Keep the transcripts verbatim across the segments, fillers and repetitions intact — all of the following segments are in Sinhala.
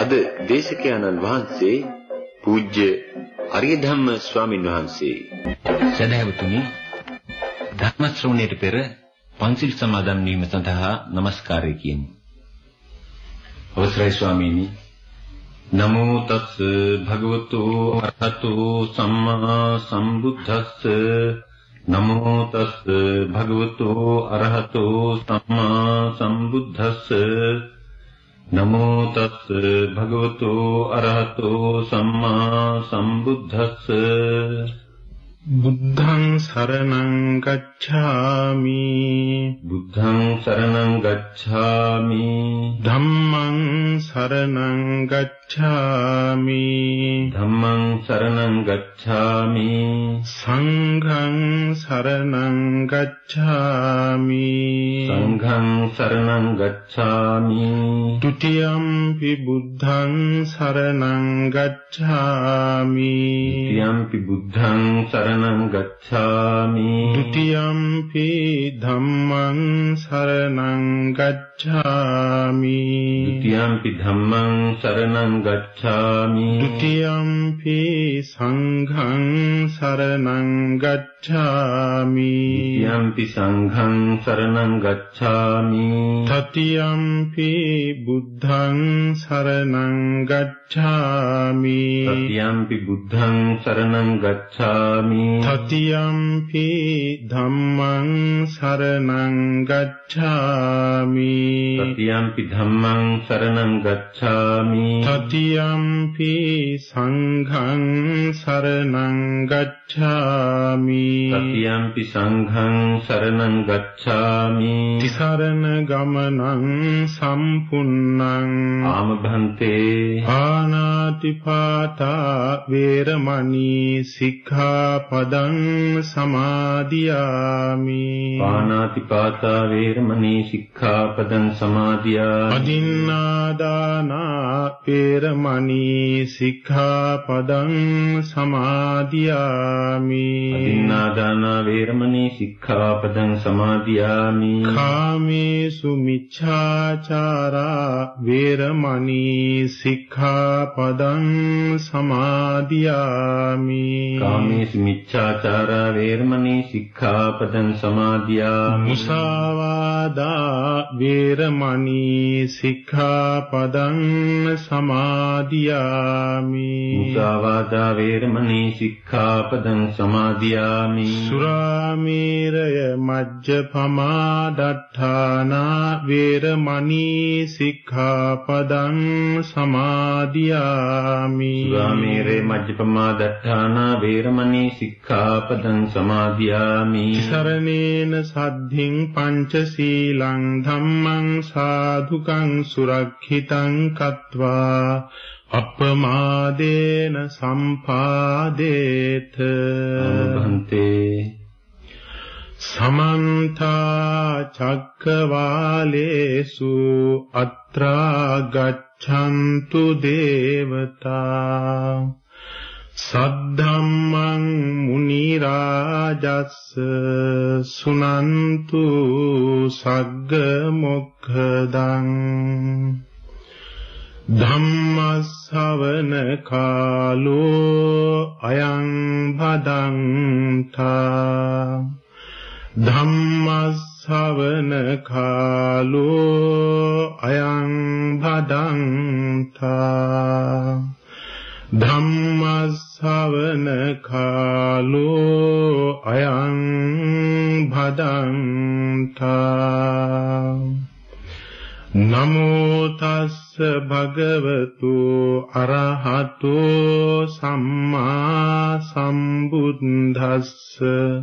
අද දේශකයන්න් වහන්සේ පූජ්‍ය අරියධම්ම ස්වාමින් වහන්සේ. සදහැවතුනි, ධර්ම ශ්‍රවණයට පෙර පන්සිල් සමාදන් වීම සඳහා নমස්කාරය කියමු. අවසරයි ස්වාමීනි. නමෝ තස් භගවතු අරහතු සම්මා සම්බුද්දස්ස. නමෝ තස් භගවතු අරහතු සම්මා සම්බුද්දස්ස. නමෝ තස් භගවතු අරහතු සම්මා සම්බුද්දස්ස. බුද්ධං සරණං ගච්ඡාමි. බුද්ධං සරණං ගච්ඡාමි. ධම්මං සරණං ගච්ඡාමි. ධම්මං සරණං ගච්ඡාමි. සංඝං සරණං ගච්ඡාමි. සංඝං සරණං ගච්ඡාමි. ဒုတိယံ පි බුද්ධං සරණං ගච්ඡාමි. ဒုတိယံ පි බුද්ධං සරණං ගච්ඡාමි. ဒုတိယံ පි ධම්මං සරණං ගච්ඡාමි. ဒုတိယံ පි ධම්මං සරණං ගච්ඡාමි. ဒုတိယံ පි සංඝං සරණං ගච්ඡාමි. ဒုတိယံ පි සංඝං සරණං ගච්ඡාමි. တတိယံ පි බුද්ධං සරණං ගච්ඡාමි. တတိယံ පි බුද්ධං සරණං ගච්ඡාමි. တတိယံ පි ධම්මං සරණං ගච්ඡාමි. တတိယံ පි ධම්මං සරණං ගච්ඡාමි. တတိယံ පි සංඝං සරණං ගච්ඡාමි. တတိယံ පි සංඝං සරණං ගච්ඡාමි. තිසරණ ගමනං සම්පුන්නං ආමභන්තේ ආනාතිපාතා වේරමණී සික්ඛාපදං සමාදියාමි. පාණාතිපාතා වේරමණී සික්ඛාපදං සමාදියාමි. අදින්නාදානා වේරමණී සික්ඛාපදං සමාදියාමි. අදින්නාදානා වේරමණී සික්ඛාපදං සමාදියාමි. කාමේසු මිච්ඡාචාරා වේරමණී සික්ඛාපදං සමාදියාමි. කාමේසු මිච්ඡාචාරා වේරමණී සික්ඛාපදං සමාදියාමි. මුසාවාදා වේරමණී සික්ඛාපදං සමාදියාමි. මුසාවාදා වේරමණී සික්ඛාපදං සමාදියාමි. සුරාමේරය මජ්ජපමා දට්ඨානා වේරමණී සික්ඛාපදං සමාදියාමි. සුරාමේරය මජ්ජපමා දට්ඨානා වේරමණී සික්ඛාපදං සමාදියාමි. සරණේන සද්ධින් පංචශීලං ධම්මං සාධුකං සුරක්ෂිතං කତ୍වා අපමාදේන සම්පාදේත. අනුභන්තේ සමන්ත චක්කවාලේසු අත්‍රා ගච්ඡන්තු දේවතා. සද්ධම්මං මුනි රාජස්ස සුනන්තු සග්ග මොක්ඛදං. ධම්ම ශ්‍රවණ කාලෝ අයං භදංතා. ධම්ම ශ්‍රවණ කාලෝ අයං භදංතා. ධම්ම ශ්‍රවණ කාලෝ අයං භදංතා. නමෝ තස්ස භගවතු අරහතෝ සම්මා සම්බුද්දස්ස.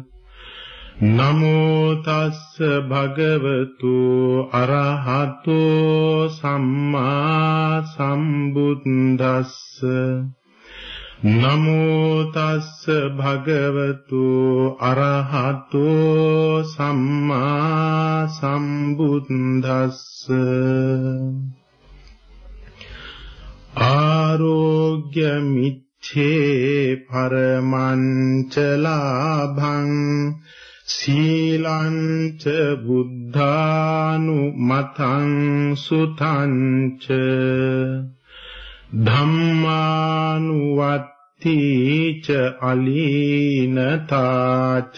නමෝ තස්ස භගවතු අරහතෝ සම්මා සම්බුද්දස්ස. නමෝ තස්ස භගවතු අරහතෝ සම්මා සම්බුද්දස්ස. ආරෝග්‍ය මිච්ඡේ පරමංච ලාභං සීලංච බුද්ධානුමතං සුතංච ධම්මානුවත්ති ච අලීනතාච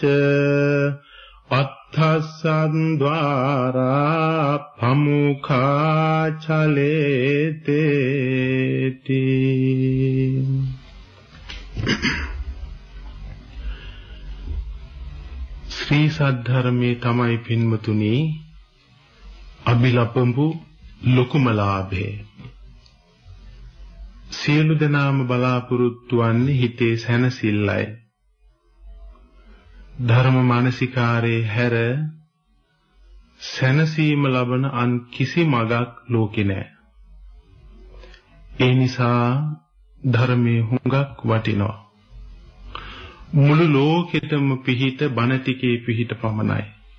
අත්තස්සන් ద్వාරා පමුඛා චලේතේති. ශ්‍රී සද්ධර්මයේ තමයි පින්වතුනි අභිලපඹු ලොකුම ලාභය. සියලු දෙනාම බලාපොරොත්තු වන්නේ හිතේ සැනසෙල්ලයි. ධර්ම මානසිකාරේ හැර සැනසීම ලබන අන් කිසි මගක් ලෝකේ නැහැ. ඒ නිසා ධර්මයේ හුඟක් වටිනවා. මුළු ලෝකෙටම පිහිට බණ ටිකේ පිහිට පමණයි.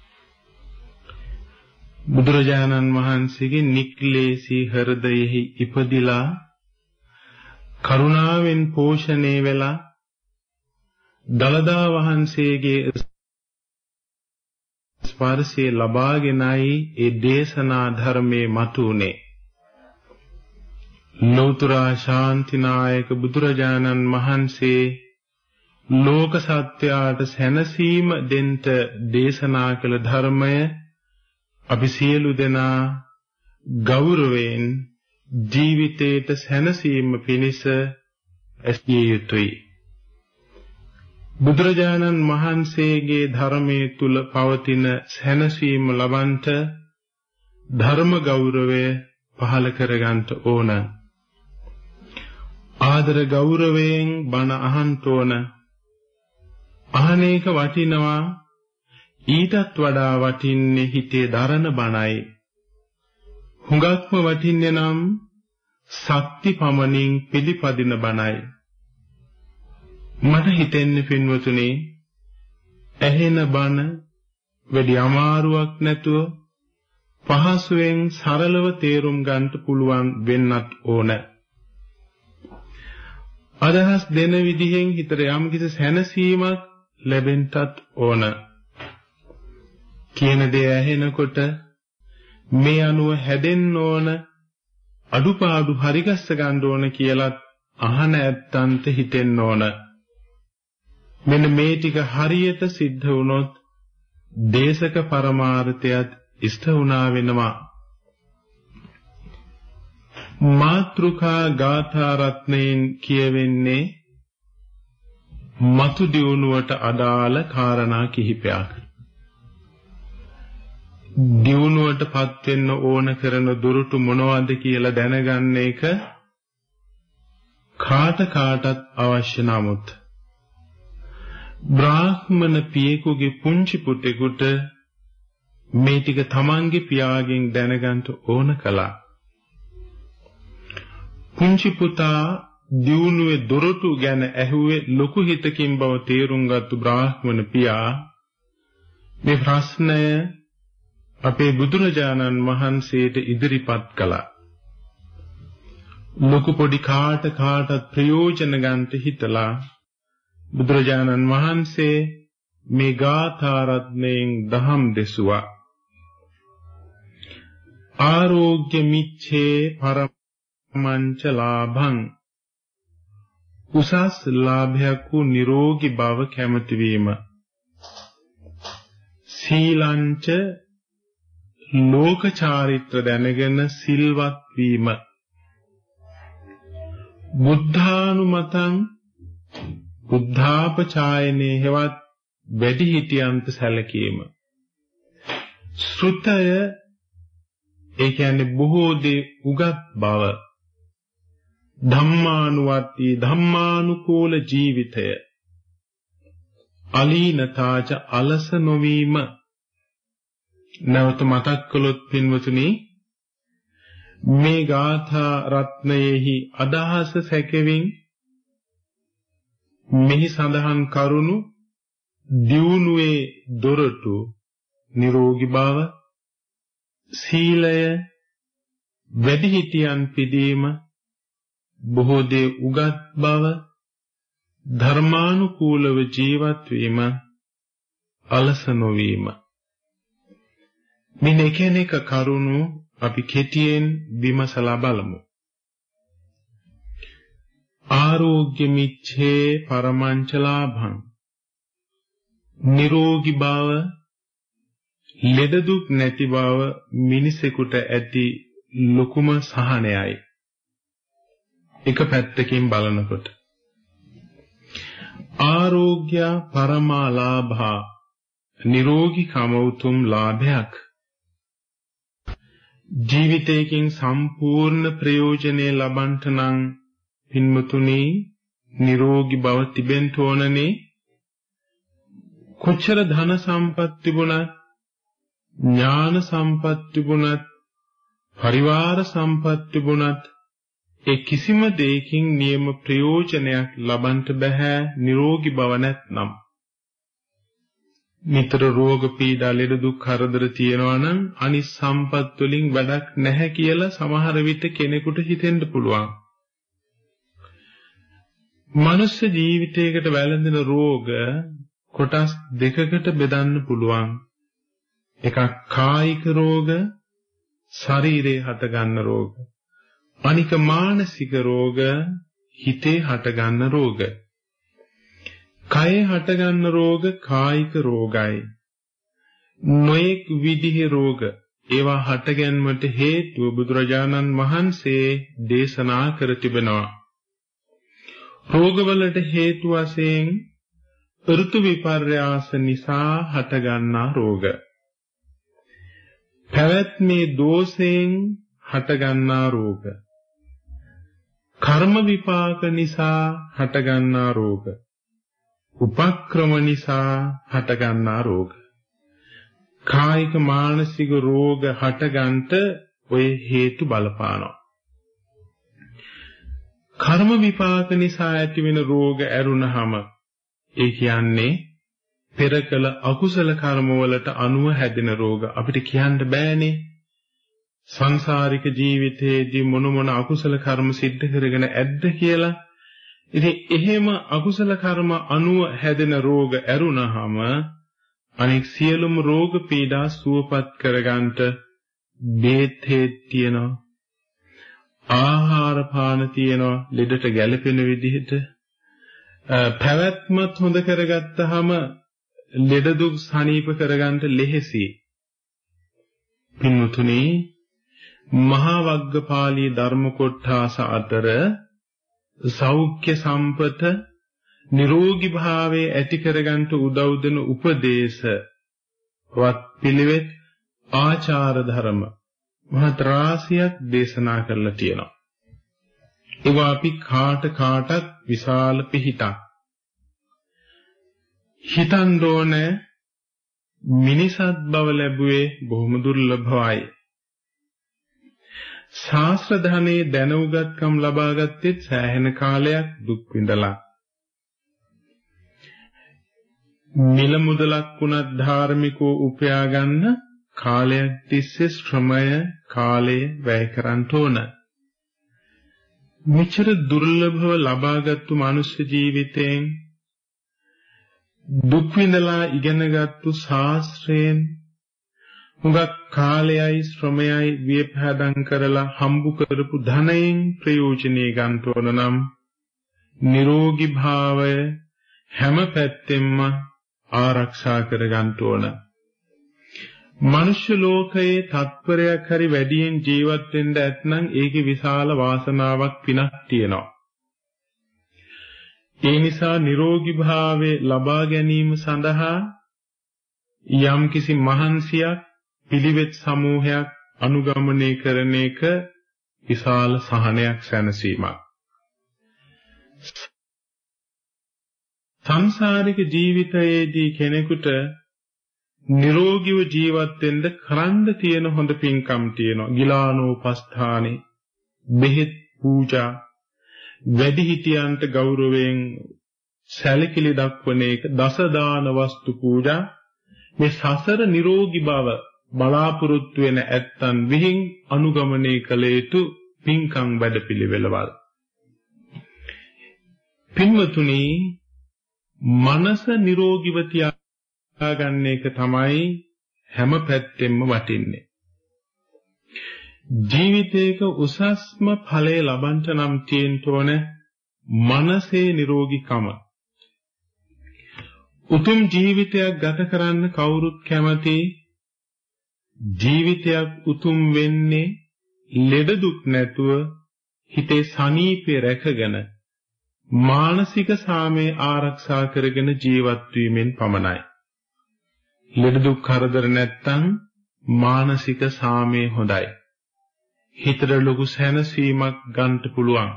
බුදුරජාණන් වහන්සේගේ නික්ලේශී හෘදයෙහි ඉපදිලා කරුණාවෙන් පෝෂණය වෙලා දලදා වහන්සේගේ ස්පර්ශය ලබාගෙනයි ඒ දේශනා ධර්මයේ මතුනේ. ලෝතර ශාන්තිනායක බුදුරජාණන් වහන්සේ ලෝක සත්‍යයට සැනසීම දෙන්න දේශනා කළ ධර්මය අපි සියලු දෙනා ගෞරවයෙන් ජීවිතයට සැනසීම පිණිස ඇසිය යුතුයි. බුදුරජාණන් වහන්සේගේ ධර්මයේ තුල පවතින සැනසීම ලබන්ට ධර්ම ගෞරවය පහළ කරගන්න ඕන. ආදර ගෞරවයෙන් බණ අහන්න ඕන. අහනේක වටිනවා. ඊටත් වඩා වටින්නේ හිතේ දරන බණයි. හුඟක්ම වටින්නේ නම් ශක්ති පමණින් පිළිපදින බණයි. මට හිතෙන්නේ පින්වතුනි ඇහෙන බණ වැඩි අමාරුවක් නැතුව පහසුවෙන් සරලව තේරුම් ගන්නට පුළුවන් වෙන්නත් ඕන. අදහස් දෙන විදිහෙන් හිතට යම් කිසි සැනසීමක් ලැබෙන්නත් ඕන. කියන දේ ඇහෙනකොට මේ අනුව හැදෙන්න ඕන, අඩුපාඩු හරිගස්ස ගන්න ඕන කියලත් අහන ඇත්තන්ට හිතෙන්න ඕන. මෙන්න මේ ටික හරියට සිද්ධ වුණොත් දේශක පරමාර්ථයත් ඉෂ්ට වුණා වෙනවා. මාත්‍රුකා ගාථා රත්නයෙන් කියවෙන්නේ මතු දියුණුවට අදාළ කාරණා කිහිපයක්. දියුණුවටපත් වෙන්න ඕන කරන දුරුටු මොනවද කියලා දැනගන්න එක කාට කාටත් අවශ්‍ය. නමුත් බ්‍රාහ්මණ පියෙකුගේ පුංචි පුතෙකුට මේ ටික තමන්ගේ පියාගෙන් දැනගන්න ඕන කළා. පුංචි පුතා දියුණුවේ දොරටු ගැන ඇහුවේ ලොකු හිතකින් බව තේරුම් ගත්තු බ්‍රාහ්මණ පියා මේ ප්‍රශ්නය අපේ බුදුරජාණන් වහන්සේට ඉදිරිපත් කළා. ලොකු පොඩි කාට කාටත් ප්‍රයෝජන ගන්නට හිතලා බුදුරජාණන් වහන්සේ මේ ගාථා රත්නයෙන් දහම් දෙසුවා. ආරෝග්‍ය මිච්ඡේ පරමංච ලාභං, උසස් ලාභයක් වූ නිරෝගී බව කැමති වීම. සීලංච, ලෝක චාරිත්‍ර දැනගෙන සිල්වත් වීම. බුද්ධානුමතං, බුද්ධාපචායනේ හෙවත් වැඩිහිටියන්ට සැලකීම. ශ්‍රුතය, ඒ කියන්නේ බොහෝ දේ උගත් බව. ධම්මානුවත්ති, ධම්මානුකූල ජීවිතය. අලීනතාච, අලස නොවීම. නැවත මතක් කළොත් පින්වතුනි, මේ ගාථා රත්නයේහි අදහස සැකෙමින් මෙහි සඳහන් කරුණු දියුණුවේ දොරටු නිරෝගී බව, සීලය, වැඩිහිටියන් පිදීම, බොහෝ දේ උගත් බව, ධර්මානුකූලව ජීවත් වීම, අලස නොවීම. මේ එක එක කරුණු අපි කෙටියෙන් විමසලා බලමු. ආරෝග්‍ය මිච්ඡේ පරමංච ලාභං. නිරෝගී බව, ලෙඩ දුක් නැති බව මිනිසෙකුට ඇති ලොකුම සහනයයි. එක පැත්තකින් බලනකොට ආරෝග්‍ය පරමා ලාභා, නිරෝගී කම උතුම් ලාභයක්. ජීවිතයකින් සම්පූර්ණ ප්‍රයෝජනෙ ලබන්නට නම් පින්මුතුනි නිරෝගී බව තිබෙන්න ඕනනේ. කොච්චර ධන සම්පත් තිබුණත්, ඥාන සම්පත් තිබුණත්, පරිවාර සම්පත් තිබුණත් ඒ කිසිම දෙයකින් නියම ප්‍රයෝජනයක් ලබන්නට බෑ නිරෝගී බව නැත්නම්. නිතර රෝග පීඩා ලෙඩ දුක් කරදර තියෙනවා නම් අනිත් සම්පත් වලින් වැඩක් නැහැ කියලා සමහර විට කෙනෙකුට හිතෙන්න පුළුවන්. මනුෂ්‍ය ජීවිතයකට වැළඳෙන රෝග කොටස් දෙකකට බෙදන්න පුළුවන්. එකක් කායික රෝග, ශරීරේ හටගන්න රෝග. අනික මානසික රෝග, හිතේ හටගන්න රෝග. කයේ හටගන්න රෝග කායික රෝගයි. නොඑක් විදිහේ රෝග ඒවා හටගැන්මට හේතුව බුදුරජාණන් වහන්සේ දේශනා කර තිබෙනවා. රෝගවලට හේතු වශයෙන් ඍතු විපර්යාස නිසා හටගන්නා රෝග, පැවැත්මේ දෝෂයෙන් හටගන්නා රෝග, කර්ම විපාක නිසා හටගන්නා රෝග, උපක්‍රම නිසා හටගන්නා රෝග. කායික මානසික රෝග හටගන්ට ඔය හේතු බලපානවා. කර්ම විපාක නිසා ඇතිවෙන රෝග ඇරුණහම ඒ කියන්නේ පෙර කළ අකුසල කර්ම වලට අනුව හැදෙන රෝග. අපිට කියන්න බෑනේ සංසාරික ජීවිතයේදී මොන මොන අකුසල කර්ම සිද්ධ කරගෙන ඇද්ද කියලා. ඉතින් එහෙම අකුසල කර්ම අනුව හැදෙන රෝග ඇරුණහම අනෙක් සියලුම රෝග පීඩා සුවපත් කරගන්නට බේත් හේත් තියෙනවා, ආහාර පාන තියෙනවා, ලෙඩට ගැළපෙන විදිහට පැවැත්මත් හොඳ කරගත්තාම ලෙඩ දුක් සනීප කරගන්නට ලෙහෙසි. පින්වතුනි, මහා වග්ගපාළී ධර්ම කොට්ඨාස අතර සෞඛ්‍ය සම්පත, නිරෝගී භාවයේ ඇති කරගන්නට උදව් දෙන උපදේශ වත් පිළිවෙත්, ආචාර ධර්ම මහත් රාශියක් දේශනා කරලා තියෙනවා. ඒවා අපි කාට කාටත් විශාල පිහිටක්. හිතන්න ඕනේ මිනිසත් බව ලැබුවේ බොහොම දුර්ලභවයි. ශාස්ත්‍ර ධනෙ දැනුගත්කම් ලබා ගත්තෙත් සෑහෙන කාලයක් දුක් විඳලා. මිල මුදලක් වුණත් ධාර්මිකව උපයා ගන්න කාලයක් තිස්සේ ශ්‍රමය කාලය වැය කරන්න ඕන. මෙච්චර දුර්ලභව ලබාගත්තු මනුෂ්‍ය ජීවිතයෙන් දුක් විඳලා ඉගෙනගත්තු ශාස්ත්‍රයෙන් හුඟක් කාලයයි ශ්‍රමයයි වියපහදම් කරලා හම්බු කරපු ධනයෙන් ප්‍රයෝජනෙ ගන්න ඕන නම් නිරෝගී භාවය හැම පැත්තෙන්ම ආරක්ෂා කර ගන්න ඕන. මනුෂ්‍ය ලෝකයේ තත්පරයක් හරි වැඩියෙන් ජීවත් වෙන්න ඇතනම් ඒකේ විශාල වාසනාවක් පිනක් තියෙනවා. ඒ නිසා නිරෝගී භාවයේ ලබා ගැනීම සඳහා යම්කිසි මහන්සියක්, පිළිවෙත් සමූහයක් අනුගමනය කරන එක විශාල සහනයක්, සැනසීමක්. සංසාරික ජීවිතයේදී කෙනෙකුට නිරෝගීව ජීවත් වෙන්න කරන්න තියෙන හොඳ පින්කම් තියෙනවා. ගිලානෝපස්ථානේ, බෙහෙත් පූජා, වැඩිහිටියන්ට ගෞරවයෙන් සැලකිලි දක්වන එක, දස දාන වස්තු පූජා. මේ සසර නිරෝගී බව බලාපොරොත්තු වෙන ඇත්තන් විහිං අනුගමනය කළ යුතු පින්කම් වැඩපිළිවෙළවල්. පින්වතුනි, මනස නිරෝගීව තියාගන්න එක තමයි හැම පැත්තෙම වටින්නේ. ජීවිතයක උසස්ම ඵලය ලබන්න නම් තියෙන්න ඕන මනසේ නිරෝගීකම. උතුම් ජීවිතයක් ගත කරන්න කවුරුත් කැමති. ජීවිතයක් උතුම් වෙන්නේ ලෙඩ දුක් නැතුව හිතේ සනීපය රැකගෙන මානසික සාමය ආරක්ෂා කරගෙන ජීවත් වීමෙන් පමණයි. ලෙඩ දුක් කරදර නැත්තම් මානසික සාමය හොඳයි. හිතට ලොකු සැනසීමක් ගන්න පුළුවන්.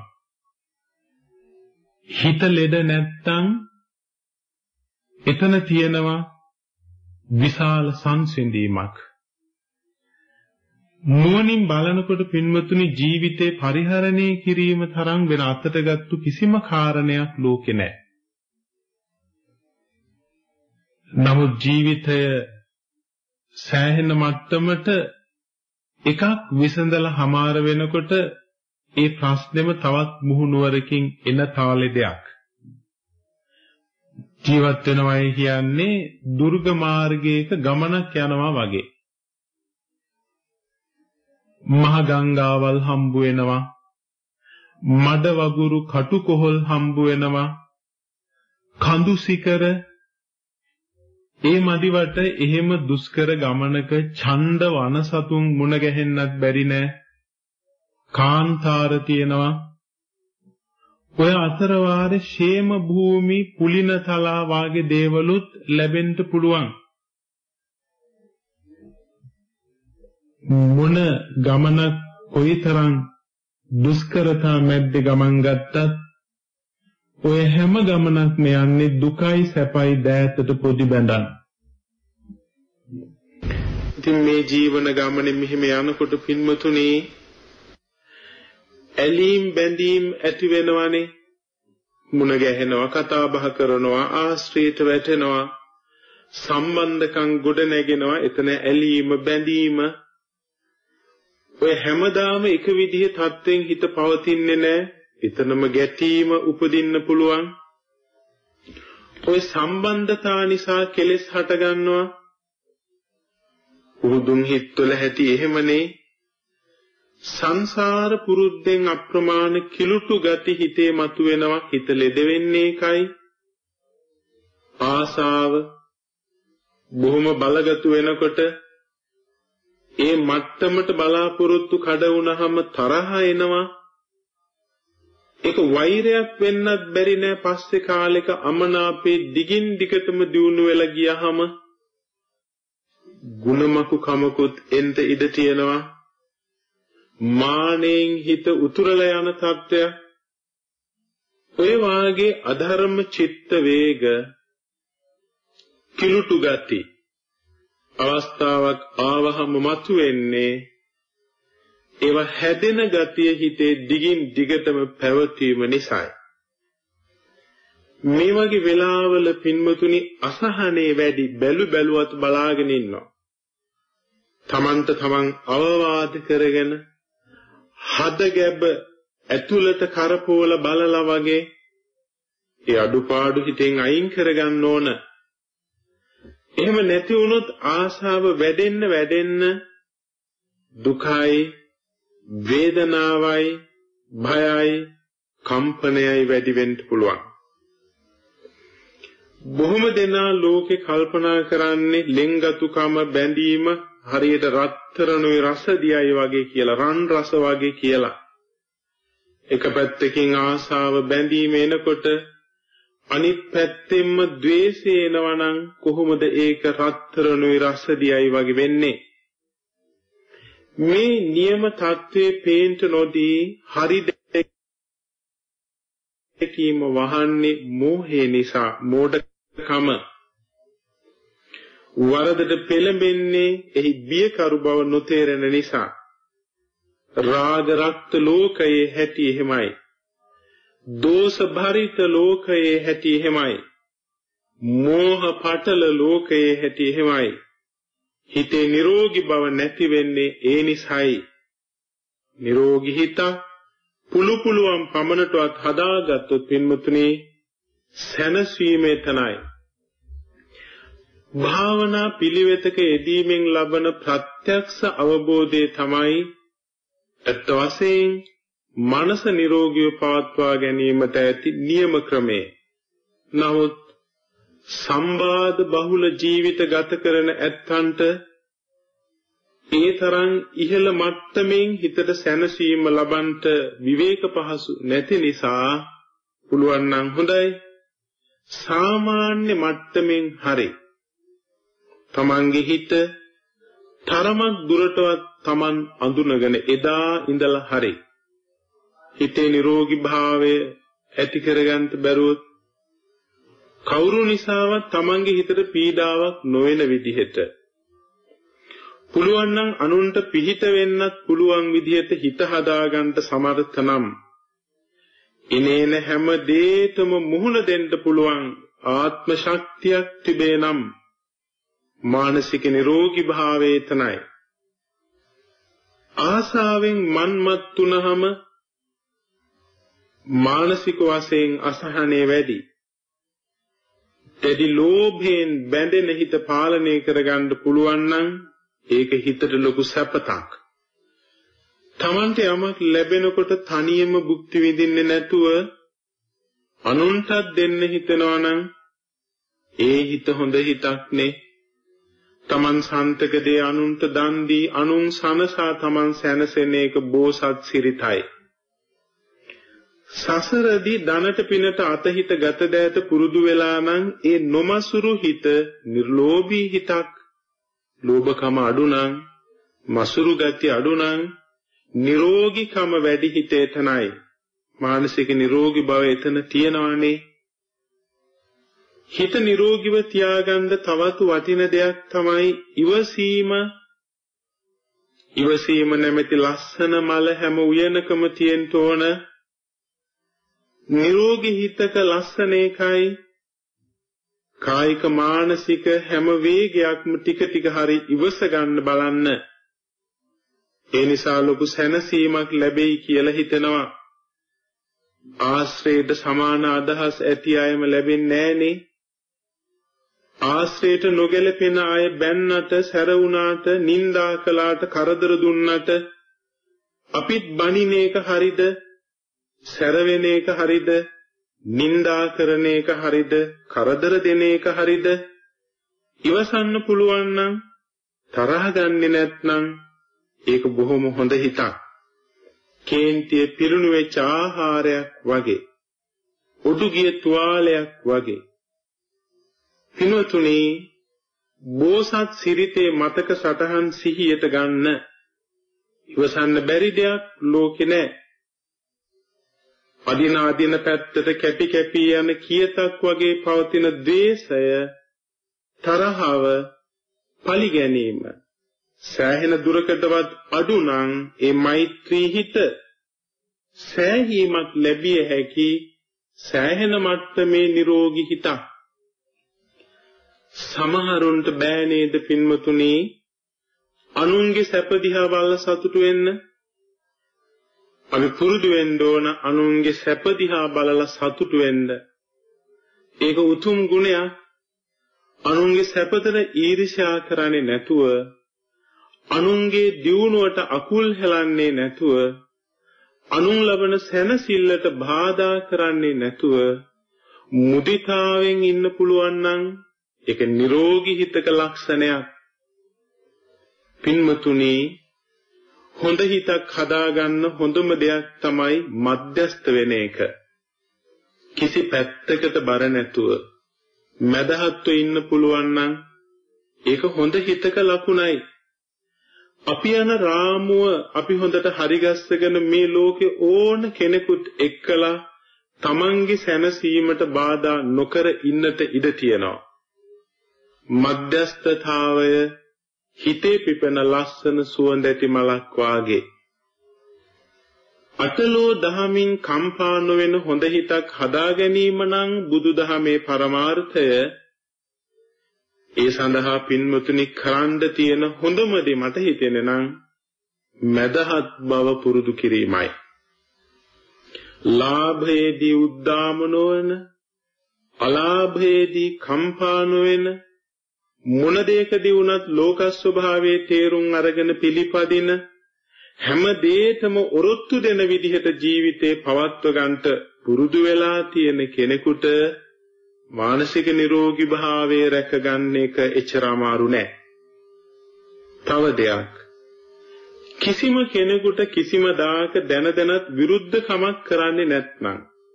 හිත ලෙඩ නැත්තම් එතන තියෙනවා විශාල සංසිඳීමක්. නුවණින් බලනකොට පින්වතුනි ජීවිතේ පරිහරණය කිරීම තරම් වෙන අතටගත්තු කිසිම කාරණයක් ලෝකේ නැහැ. නමුත් ජීවිතය සෑහෙන මට්ටමට එකක් විසඳලා හමාර වෙනකොට ඒ ප්‍රශ්නෙම තවත් මුහුණුවරකින් එන තාලෙදයක්. ජීවත් වෙනවයි කියන්නේ දුර්ග මාර්ගයක ගමනක් යනවා වගේ. මහ ගංගාවල් හම්බ වෙනවා, මඩ වගුරු කටු කොහල් හම්බ වෙනවා, කඳු සිකර ඒ මදිවට එහෙම දුෂ්කර ගමනක ඡණ්ඩ වන සතුන් මුණ ගැහෙන්නත් බැරි නෑ. කාන්තාර තියෙනවා. ඔය අතර වාරේ ෂේම භූමි පුලින තලා වාගේ දේවලුත් ලැබෙන්න පුළුවන්. මොන ගමනක් කොයිතරම් දුෂ්කරතා මැද්ද ගමන් ගත්තත් ඔය හැම ගමනක්ම යන්නේ දුකයි සැපයි දෑතට පොඩි බැඳන්. ඉතින් මේ ජීවන ගමනේ මෙහෙම යනකොට පින්වතුනි ඇලීම් බැඳීම් ඇති වෙනවනේ. මුණ ගැහෙනවා, කතා බහ කරනවා, ආශ්‍රිත වැටෙනවා, සම්බන්ධකම් ගොඩ නැගෙනවා. එතන ඇලීම බැඳීම ඔය හැමදාම එක විදිහේ තත්ත්වෙන් හිත පවතින්නේ නැහැ. එතනම ගැටීම උපදින්න පුළුවන්. ඔය සම්බන්ධතා නිසා කෙලෙස් හට ගන්නවා. උහුදුන් හිත්වල ඇති එහෙමනේ. සංසාර පුරුද්දෙන් අප්‍රමාණ කිලුටු ගති හිතේ මතුවෙනවා. හිත ලෙඩ වෙන්නේ ඒකයි. ආසාව බොහොම බලගතු වෙනකොට ඒ මට්ටමට බලාපොරොත්තු කඩ වුණාම තරහ එනවා. ඒක වෛරයක් වෙන්නත් බැරි නෑ. පස්සේ කාලෙක අමනාපේ දිගින් දිගටම දියුණු වෙලා ගියාම ගුණමකු කමකුත් එන්න ඉඩ තියෙනවා. මානෙන් හිත උතුරලා යන තත්ත්වය. ඔය වාගේ අධර්ම චිත්ත වේග කිලුටු ගති අවස්ථාවක් ආවහම මතුවෙන්නේ ඒව හැදෙන ගතිය හිතේ දිගින් දිගටම පැවතීම නිසායි. මේ වගේ වෙලාවල පින්මතුනි අසහනේ වැඩි බැලු බැලුවත් බලාගෙන ඉන්නවා. තමන්ට තමන් අවවාද කරගෙන හද ගැබ ඇතුළත කරපෝල බලලා වගේ ඒ අඩුපාඩු හිතෙන් අයින් කරගන්න ඕන. එහෙම නැති වුණොත් ආශාව වැඩෙන්න වැඩෙන්න දුකයි වේදනාවයි භයයි කම්පනයයි වැඩි වෙන්න පුළුවන්. බොහොම දෙනා ලෝකේ කල්පනා කරන්නේ ලෙන්ගතුකම බැඳීම හරියට රත්තරණුයි රස දියයි වගේ කියලා, රන් රස වගේ කියලා. එක පැත්තකින් ආශාව බැඳීම එනකොට අනිත් පැත්තෙන්ම ද්වේෂය එනවනම් කොහොමද ඒක රත්තරණුයි රස දියයි වගේ වෙන්නේ? මේ නියම தત્ත්වයේ පේන්ට නොදී හරි දෙකීම වහන්නේ මෝහය නිසා, මෝඩකම. වරදට පෙළඹෙන්නේ එහි බියකරු බව නොතේරෙන නිසා. රාග රක්ත ලෝකයේ හැටි එහෙමයි. දෝෂ භරිත ලෝකයේ හැටි එහෙමයි. මෝහ පටල ලෝකයේ හැටි එහෙමයි. හිතේ නිරෝගී බව නැති වෙන්නේ ඒ නිසායි. නිරෝගී හිත පුළු පුළුවන් පමණටවත් හදාගත්තොත් පින්මුතුනි සැනසීමේ තනයි. භාවනා පිළිවෙතක යෙදීමෙන් ලබන ප්‍රත්‍යක්ෂ අවබෝධය තමයි අත් වශයෙන් මනස නිරෝගීව පවත්වා ගැනීමට ඇති නියම ක්‍රමය. නමුත් සම්බාධ බහුල ජීවිත ගත කරන ඇත්තන්ට ඒ තරම් ඉහළ මට්ටමින් හිතට සැනසීම ලබන්ට විවේක පහසු නැති නිසා පුළුවන් නම් හොඳයි සාමාන්‍ය මට්ටමින් හරි තමන්ගේ හිත තරමක් දුරටවත් තමන් අඳුනගෙන එදා ඉඳලා හරි හිතේ නිරෝගී භාවය ඇති කරගන්න බැරුවොත් කවුරු නිසාවත් තමන්ගේ හිතට පීඩාවක් නොවන විදිහට පුළුවන් නම් අනුන්ට පිහිට වෙන්නත් පුළුවන් විදිහට හිත හදාගන්න සමර්ථ නම් ඉනේන හැම දෙයකම මුහුණ දෙන්න පුළුවන් ආත්ම ශක්තියක් තිබේ නම් මානසික නිරෝගී භාවයේ තනයි ආසාවෙන් මන්මත් තුනහම මානසික වශයෙන් අසහනේ වැඩි දෙදි ලෝභයෙන් බැඳෙන හිත පාලනය කරගන්න පුළුවන් නම් ඒක හිතට ලොකු සැපතක්. තමන්ට යමක් ලැබෙනකොට තනියම භුක්ති විඳින්නේ නැතුව අනුන්ටත් දෙන්න හිතනවා නම් ඒ හිත හොඳ හිතක් නේ. තමන් සන්තක දේ අනුන්ට දන් දී අනුන් සනසා තමන් සැනසෙන එක බෝසත් සිරිතයි. සසරදී ධනට පිනට අතහිත ගත දෑත පුරුදු වෙලා නම් ඒ නොමසුරු හිත නිර්ලෝභී හිතක්. ලෝභකම අඩු නම් මසුරු ගති අඩු නම් නිරෝගීකම වැඩි හිතේ තනයි මානසික නිරෝගී බව එතන තියෙනවානේ හිත නිරෝගීව තියාගන්න තවත් වටින දෙයක් තමයි ඉවසීම ඉවසීම නැමැති ලස්සන මල හැම උයනකම තියෙන්න ඕන නිරෝගී හිතක ලස්සන එකයි කායික මානසික හැම වේගයක්ම ටික ටික හරි ඉවස ගන්න බලන්න. ඒ නිසා ලොකු සැනසීමක් ලැබෙයි කියලා හිතනවා. ආශ්‍රේයට සමාන අදහස් ඇති අයම ලැබෙන්නේ නැහනේ. ආශ්‍රේයට නොගැලපෙන අය බැන්නට, සැර වුණාට, නිඳා කළාට, කරදර දුන්නට අපිත් බනින එක හරිද? සැර වෙන එක හරිද? නින්දා කරන එක හරිද කරදර දෙන එක හරිද ඉවසන්න පුළුවන් නම් තරහ ගන්නේ නැත්නම් ඒක බොහොම හොඳ හිතක් කේන්තිය පිරුණු වෙච්ච ආහාරයක් වගේ උඩුගිය තුවාලයක් වගේ පිනතුනේ බෝසත් සිරිතේ මතක සටහන් සිහියට ගන්න ඉවසන්න බැරි දෙයක් ලෝකේ නැහැ අදින අදින පැත්තට කැපි කැපි යන කියතක් වගේ පවතින ද්වේෂය තරහව පලි ගැනීම සෑහෙන දුරකටවත් අඩු නම් ඒ මෛත්‍රී හිත සෑහීමක් ලැබිය හැකි සෑහෙන මට්ටමේ නිරෝගී හිතක් සමහරුන්ට බෑ නේද පින්වතුනි අනුන්ගේ සැප දිහා බලලා සතුටු වෙන්න අපි පුරුදු වෙන්න ඕන අනුන්ගේ සැප දිහා බලලා සතුටු වෙන්න. ඒක උතුම් ගුණයක්. අනුන්ගේ සැපතට ඊර්ෂ්‍යා කරන්නේ නැතුව, අනුන්ගේ දියුණුවට අකුල් හෙලන්නේ නැතුව, අනුන් ලබන සැනසෙල්ලට බාධා කරන්නේ නැතුව මුදිතාවෙන් ඉන්න පුළුවන් නම් ඒක නිරෝගී හිතක ලක්ෂණයක්. පින්මතුනි හොඳ හිතක් හදාගන්න හොඳම දෙයක් තමයි මධ්‍යස්ත වෙන එක. කිසි පැත්තකට බර නැතුව මැදහත්ව ඉන්න පුළුවන් නම් ඒක හොඳ හිතක ලකුණයි. අපි යන රාමුව අපි හොඳට හරිගස්සගෙන මේ ලෝකේ ඕන කෙනෙකුට එක්කලා තමන්ගේ සැනසීමට බාධා නොකර ඉන්නට ඉඩ තියෙනවා. මධ්‍යස්ථතාවය හිතේ පිපෙන ලස්සන සුවඳ ඇති මලක් වාගේ අටලෝ දහමින් කම්පා නොවන හොඳ හිතක් හදා ගැනීම නම් බුදුදහමේ පරමාර්ථය ඒ සඳහා පින්වතුනි කරන්න තියෙන හොඳම දේ මට හිතෙන්නේ නම් මදහත් බව පුරුදු කිරීමයි ලාභයේදී උද්දාම නොවන අලාභයේදී කම්පා නොවන මොන දෙයකදී වුණත් ලෝක ස්වභාවයේ තේරුම් අරගෙන පිළිපදින හැම දෙයකම ඔරොත්තු දෙන විදිහට ජීවිතේ පවත්ව ගන්නට පුරුදු වෙලා තියෙන කෙනෙකුට මානසික නිරෝගී භාවය රැකගන්න එක එච්චර අමාරු නෑ. තව දෙයක්, කිසිම කෙනෙකුට කිසිම දායක දැන දැනත් විරුද්ධ කමක් කරන්නේ නැත්නම්,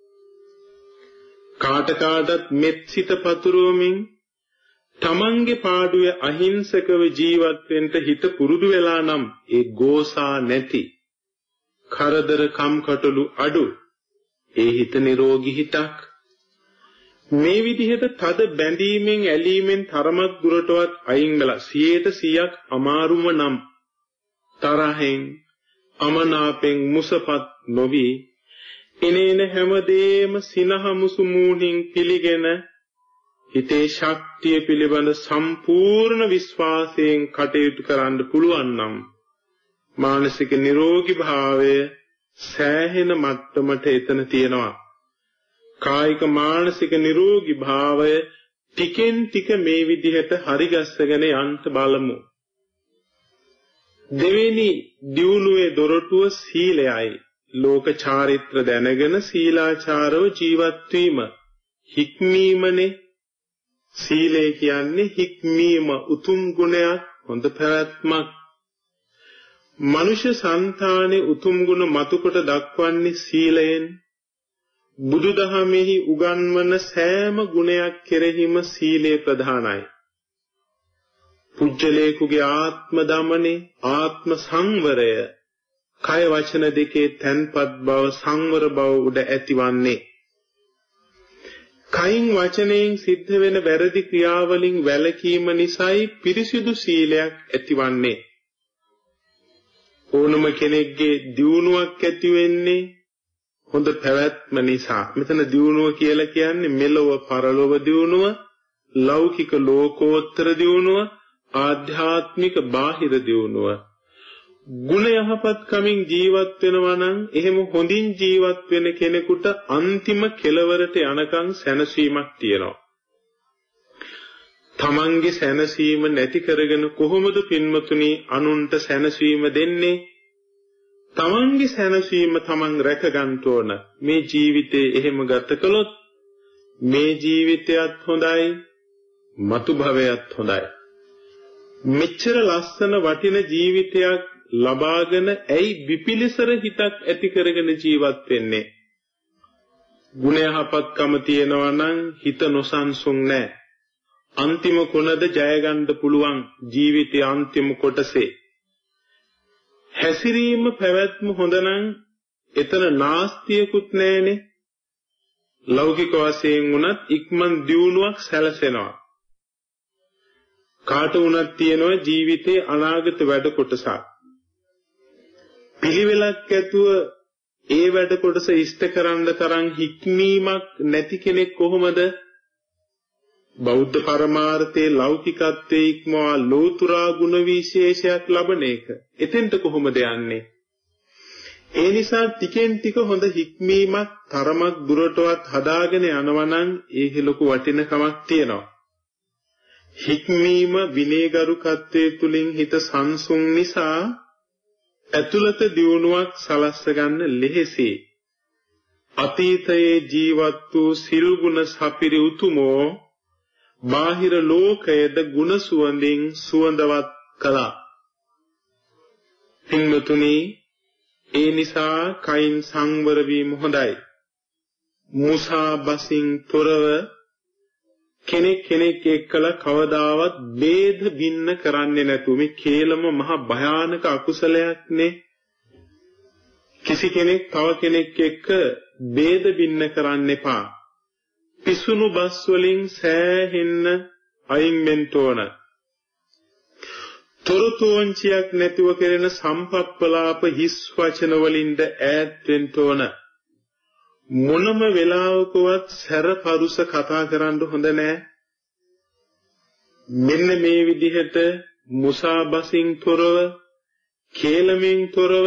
කාට කාටත් මෙත් සිත පතුරවමින් තමන්ගේ පාඩුවේ අහිංසකව ජීවත් වෙන්න හිත පුරුදු වෙලා නම් ඒ ගෝසා නැති, කරදර කම්කටොළු අඩු ඒ හිත නිරෝගී හිතක්. මේ විදිහට තද බැඳීමෙන් ඇලීමෙන් තරමක් දුරටවත් අයින් වෙලා සියයට සියයක් අමාරුම නම් තරහෙන් අමනාපෙන් මුසපත් නොවි එනේන හැමදේම සිනහමුසු මූණින් පිළිගෙන හිතේ ශක්තිය පිළිබඳ සම්පූර්ණ විශ්වාසයෙන් කටයුතු කරන්න පුළුවන් නම් මානසික නිරෝගී භාවය සෑහෙන මට්ටමට එතන තියෙනවා. කායික මානසික නිරෝගී භාවය ටිකෙන් ටික මේ විදිහට හරිගස්සගෙන යන්න බලමු. දෙවෙනි දියුණුවේ දොරටුව සීලයයි. ලෝක චාරිත්‍ර දැනගෙන සීලාචාරව ජීවත් වීම. හික්මීමනේ සීලය කියන්නේ. හික්මීම උතුම් ගුණයක්, හොඳ පැවැත්මක්. මනුෂ්‍ය సంతානේ උතුම් ගුණ මතුකොට දක්වන්නේ සීලයෙන්. බුදුදහමෙහි උගන්වන සෑම ගුණයක් කෙරෙහිම සීලය ප්‍රධානයි. පුජ්‍යලේකුගේ ආත්ම දමනේ, ආත්ම සංවරය, කය වචන දෙකේ තැන්පත් බව, සංවර බව උඩ ඇතිවන්නේ. කයින් වචනයෙන් සිද්ධ වෙන වැරදි ක්‍රියාවලින් වැළකීම නිසායි පිරිසිදු සීලයක් ඇතිවන්නේ. ඕනම කෙනෙක්ගේ දියුණුවක් ඇති වෙන්නේ හොඳ පැවැත්ම නිසා. මෙතන දියුණුව කියලා කියන්නේ මෙලොව පරලොව දියුණුව, ලෞකික ලෝකෝත්තර දියුණුව, ආධ්‍යාත්මික බාහිර දියුණුව. ගුණ යහපත් කමින් ජීවත් වෙනවා නම් එහෙම හොඳින් ජීවත් වෙන කෙනෙකුට අන්තිම කෙලවරට යනකම් සැනසීමක් තියෙනවා. තමන්ගේ සැනසීම නැති කරගෙන කොහොමද පින්වතුනි අනුන්ට සැනසීම දෙන්නේ? තමන්ගේ සැනසීම තමන් රැක ගන්න ඕන. මේ ජීවිතේ එහෙම ගත කළොත් මේ ජීවිතයත් හොඳයි, මතු භවයත් හොඳයි. මෙච්චර ලස්සන වටින ජීවිතයක් ලබාගෙන ඇයි විපිලිසර හිතක් ඇති කරගෙන ජීවත් වෙන්නේ? ගුණ යහපත්කම තියෙනවා නම් හිත නොසන්සුන් නැහැ. අන්තිම කොනද ජය ගන්න පුළුවන් ජීවිතයේ අන්තිම කොටසේ. හැසිරීම පැවැත්ම හොඳ නම් එතන නාස්තියකුත් නැහැනේ. ලෞකික වශයෙන් උනත් ඉක්මන් දියුණුවක් සැලසෙනවා. කාට වුණත් තියෙනවා ජීවිතේ අනාගත වැඩ කොටසක්. පිළිවෙලක් ඇතුව ඒ වැඩ කොටස ඉෂ්ට කරන්න තරම් හික්මීමක් නැති කෙනෙක් කොහොමද බෞද්ධ පරමාර්ථයේ ලෞකිකත්වයේ ඉක්මවා ලෝතුරා ගුණ විශේෂයක් ලබන එක? එතෙන්ට කොහොමද යන්නේ? ඒ නිසා ටිකෙන් ටික හොඳ හික්මීමක් තරමක් දුරටවත් හදාගෙන යනවා නම් ඒකේ ලොකු වටිනකමක් තියෙනවා. හික්මීම විනයගරුකත්වයේ තුලින් හිත සංසුන් නිසා ඇතුළත දියුණුවක් සලස්ස ගන්න ලෙහෙසි. අතීතයේ ජීවත් වූ සිල් ගුණ සපිරි උතුමෝ බාහිර ලෝකයේද ගුණ සුවඳින් සුවඳවත් කළා. පින්වතුනි, ඒ නිසා කයින් සංවර වීම හොඳයි. මුසා බසින් තොරව කෙනෙක් කෙනෙක් එක්කලා කවදාවත් ભેද බින්න කරන්නේ නැතු. මේ කේලම මහ භයානක අකුසලයක් නේ. කිසි කෙනෙක් තව කෙනෙක් එක්ක ભેද බින්න කරන්න එපා. පිසුණු බස් වලින් සෑහෙන්න අයින් වෙන්න ඕන. තොරතුංචියක් නැතිව කෙරෙන සම්පප්පලාප හිස් වචන වලින්ද ඈත් වෙන්න ඕන. මොනම වෙලාවකවත් සැරපරුස කතා කරන්න හොඳ නෑ. මෙන්න මේ විදිහට මුසාබසින් තොරව, කේලමින් තොරව,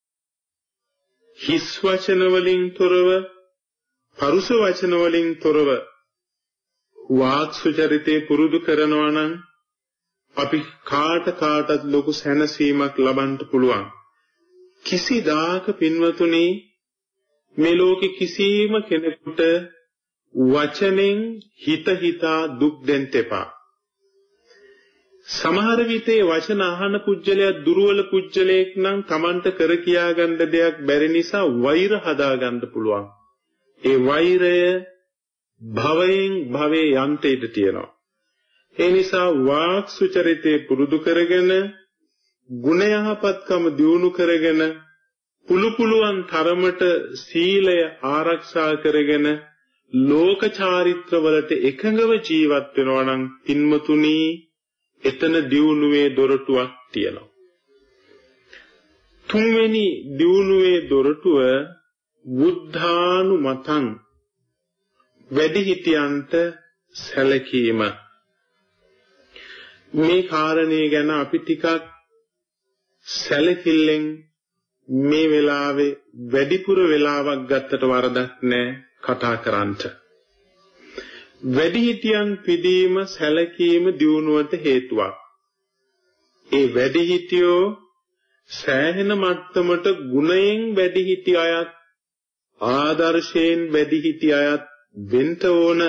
හිස් වචන වලින් තොරව, පරුස වචන වලින් තොරව වාක් සුචරිතේ පුරුදු කරනවා නම් අපි කාට කාටත් ලොකු සැනසීමක් ලබන්න පුළුවන්. කිසිදාක පින්වතුනි මේ ලෝකේ කිසිම කෙනෙකුට වචනෙන් හිත හිතා දුක් දෙන්න එපා. සමහර විටේ වචන අහන පුජ්‍යලයා දුර්වල පුජ්‍යලයක් නම් Tamanට කර කියා ගන්න දෙයක් බැරි නිසා වෛර හදා ගන්න පුළුවන්. ඒ වෛරය භවයෙන් භවයේ යන්ට ඉඳ තියෙනවා. ඒ නිසා වාක් සුචරිතේ පුරුදු කරගෙන ගුණ යහපත්කම දියුණු කරගෙන පුළු පුළුවන් තරමට සීලය ආරක්ෂා කරගෙන ලෝක චාරිත්‍ර වලට එකඟව ජීවත් වෙනවා නම් පින්මතුනි එතන දියුණුවේ දොරටුවක් තියෙනවා. තුන්වෙනි දියුණුවේ දොරටුව බුද්ධානුමතං වැඩිහිටියන්ට සැලකීම. මේ කාරණේ ගැන අපි ටිකක් සැලකිල්ලෙන් මේ වෙලාවේ වැඩිපුර වෙලාවක් ගත්තට වරදක් නැහැ කතා කරන්නට. වැඩිහිටියන් පිදීම සැලකීම දියුණුවට හේතුවක්. ඒ වැඩිහිටියෝ සෑහෙන මට්ටමට ගුණයෙන් වැඩිහිටි අයත් ආදර්ශයෙන් වැඩිහිටි අයත් වෙන්න ඕන.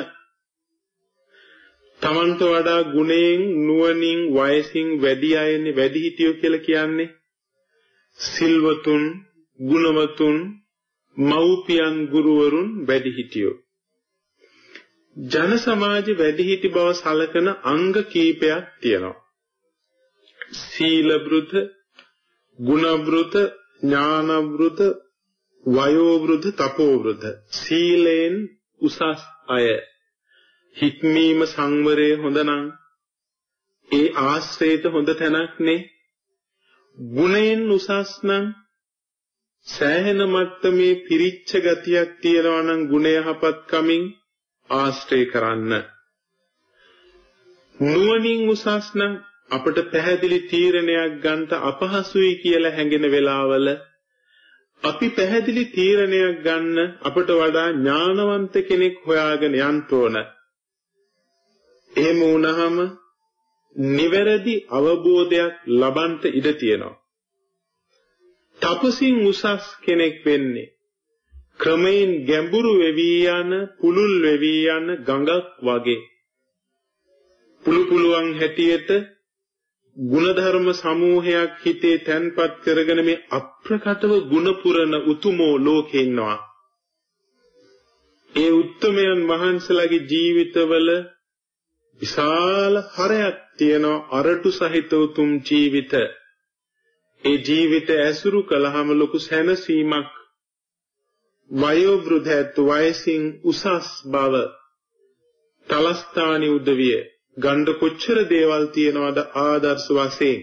තමන්ට වඩා ගුණයෙන් නුවණින් වයසින් වැඩි අයනේ වැඩිහිටියෝ කියලා කියන්නේ. සිල්වතුන්, ගුණවතුන්, මව්පියන්, ගුරුවරුන් වැඩිහිටියෝ. ජන සමාජ වැඩිහිටි බව සලකන අංග කීපයක් තියෙනවා. සීල වෘත, ගුණ වෘත, ඥාන වෘත, වයෝ වෘත, තපෝ වෘත. සීලෙන් උසස් අය හික්මීම සංවරය හොඳ නම් ඒ ආශ්‍රේත හොඳ තැනක් නේ. ගුණයෙන් උසස් නම් සෑහෙන මට්ටමේ පිරිච්ච ගතියක් තියෙනවා නම් ගුණ යහපත් කමින් ආශ්‍රය කරන්න. නුවණින් උසස් නම් අපට පැහැදිලි තීරණයක් ගන්නට අපහසුයි කියලා හැඟෙන වෙලාවල අපි පැහැදිලි තීරණයක් ගන්න අපට වඩා ඥානවන්ත කෙනෙක් හොයාගෙන යන්න ඕන. එහෙම වුණාම නිවැරදි අවබෝධයක් ලබන්න ඉඩ තියෙනවා. තපසින් උසස් කෙනෙක් වෙන්නේ ක්‍රමයෙන් ගැඹුරු වෙවි යන පුලුල් වෙවි යන ගඟක් වගේ. පුළු පුළුවන් හැටියට ගුණධර්ම සමූහයක් හිතේ තැන්පත් කරගෙන මේ අප්‍රකටව ගුණ පුරන උතුමෝ ලෝකේ ඉන්නවා. ඒ උත්තමයන් වහන්සේලාගේ ජීවිතවල විශාල හරයක් තියෙනවා අරටු සහිත උතුම් ජීවිත. ඒ ජීවිත ඇසුරු කළාම ලොකු සැනසීමක් වයෝ වෘද්ධත් වයසින් උසස් බව තලස්ථානි උදවිය ගණ්ඩ කොච්චර දේවල් තියනවද ආදර්ශ වශයෙන්.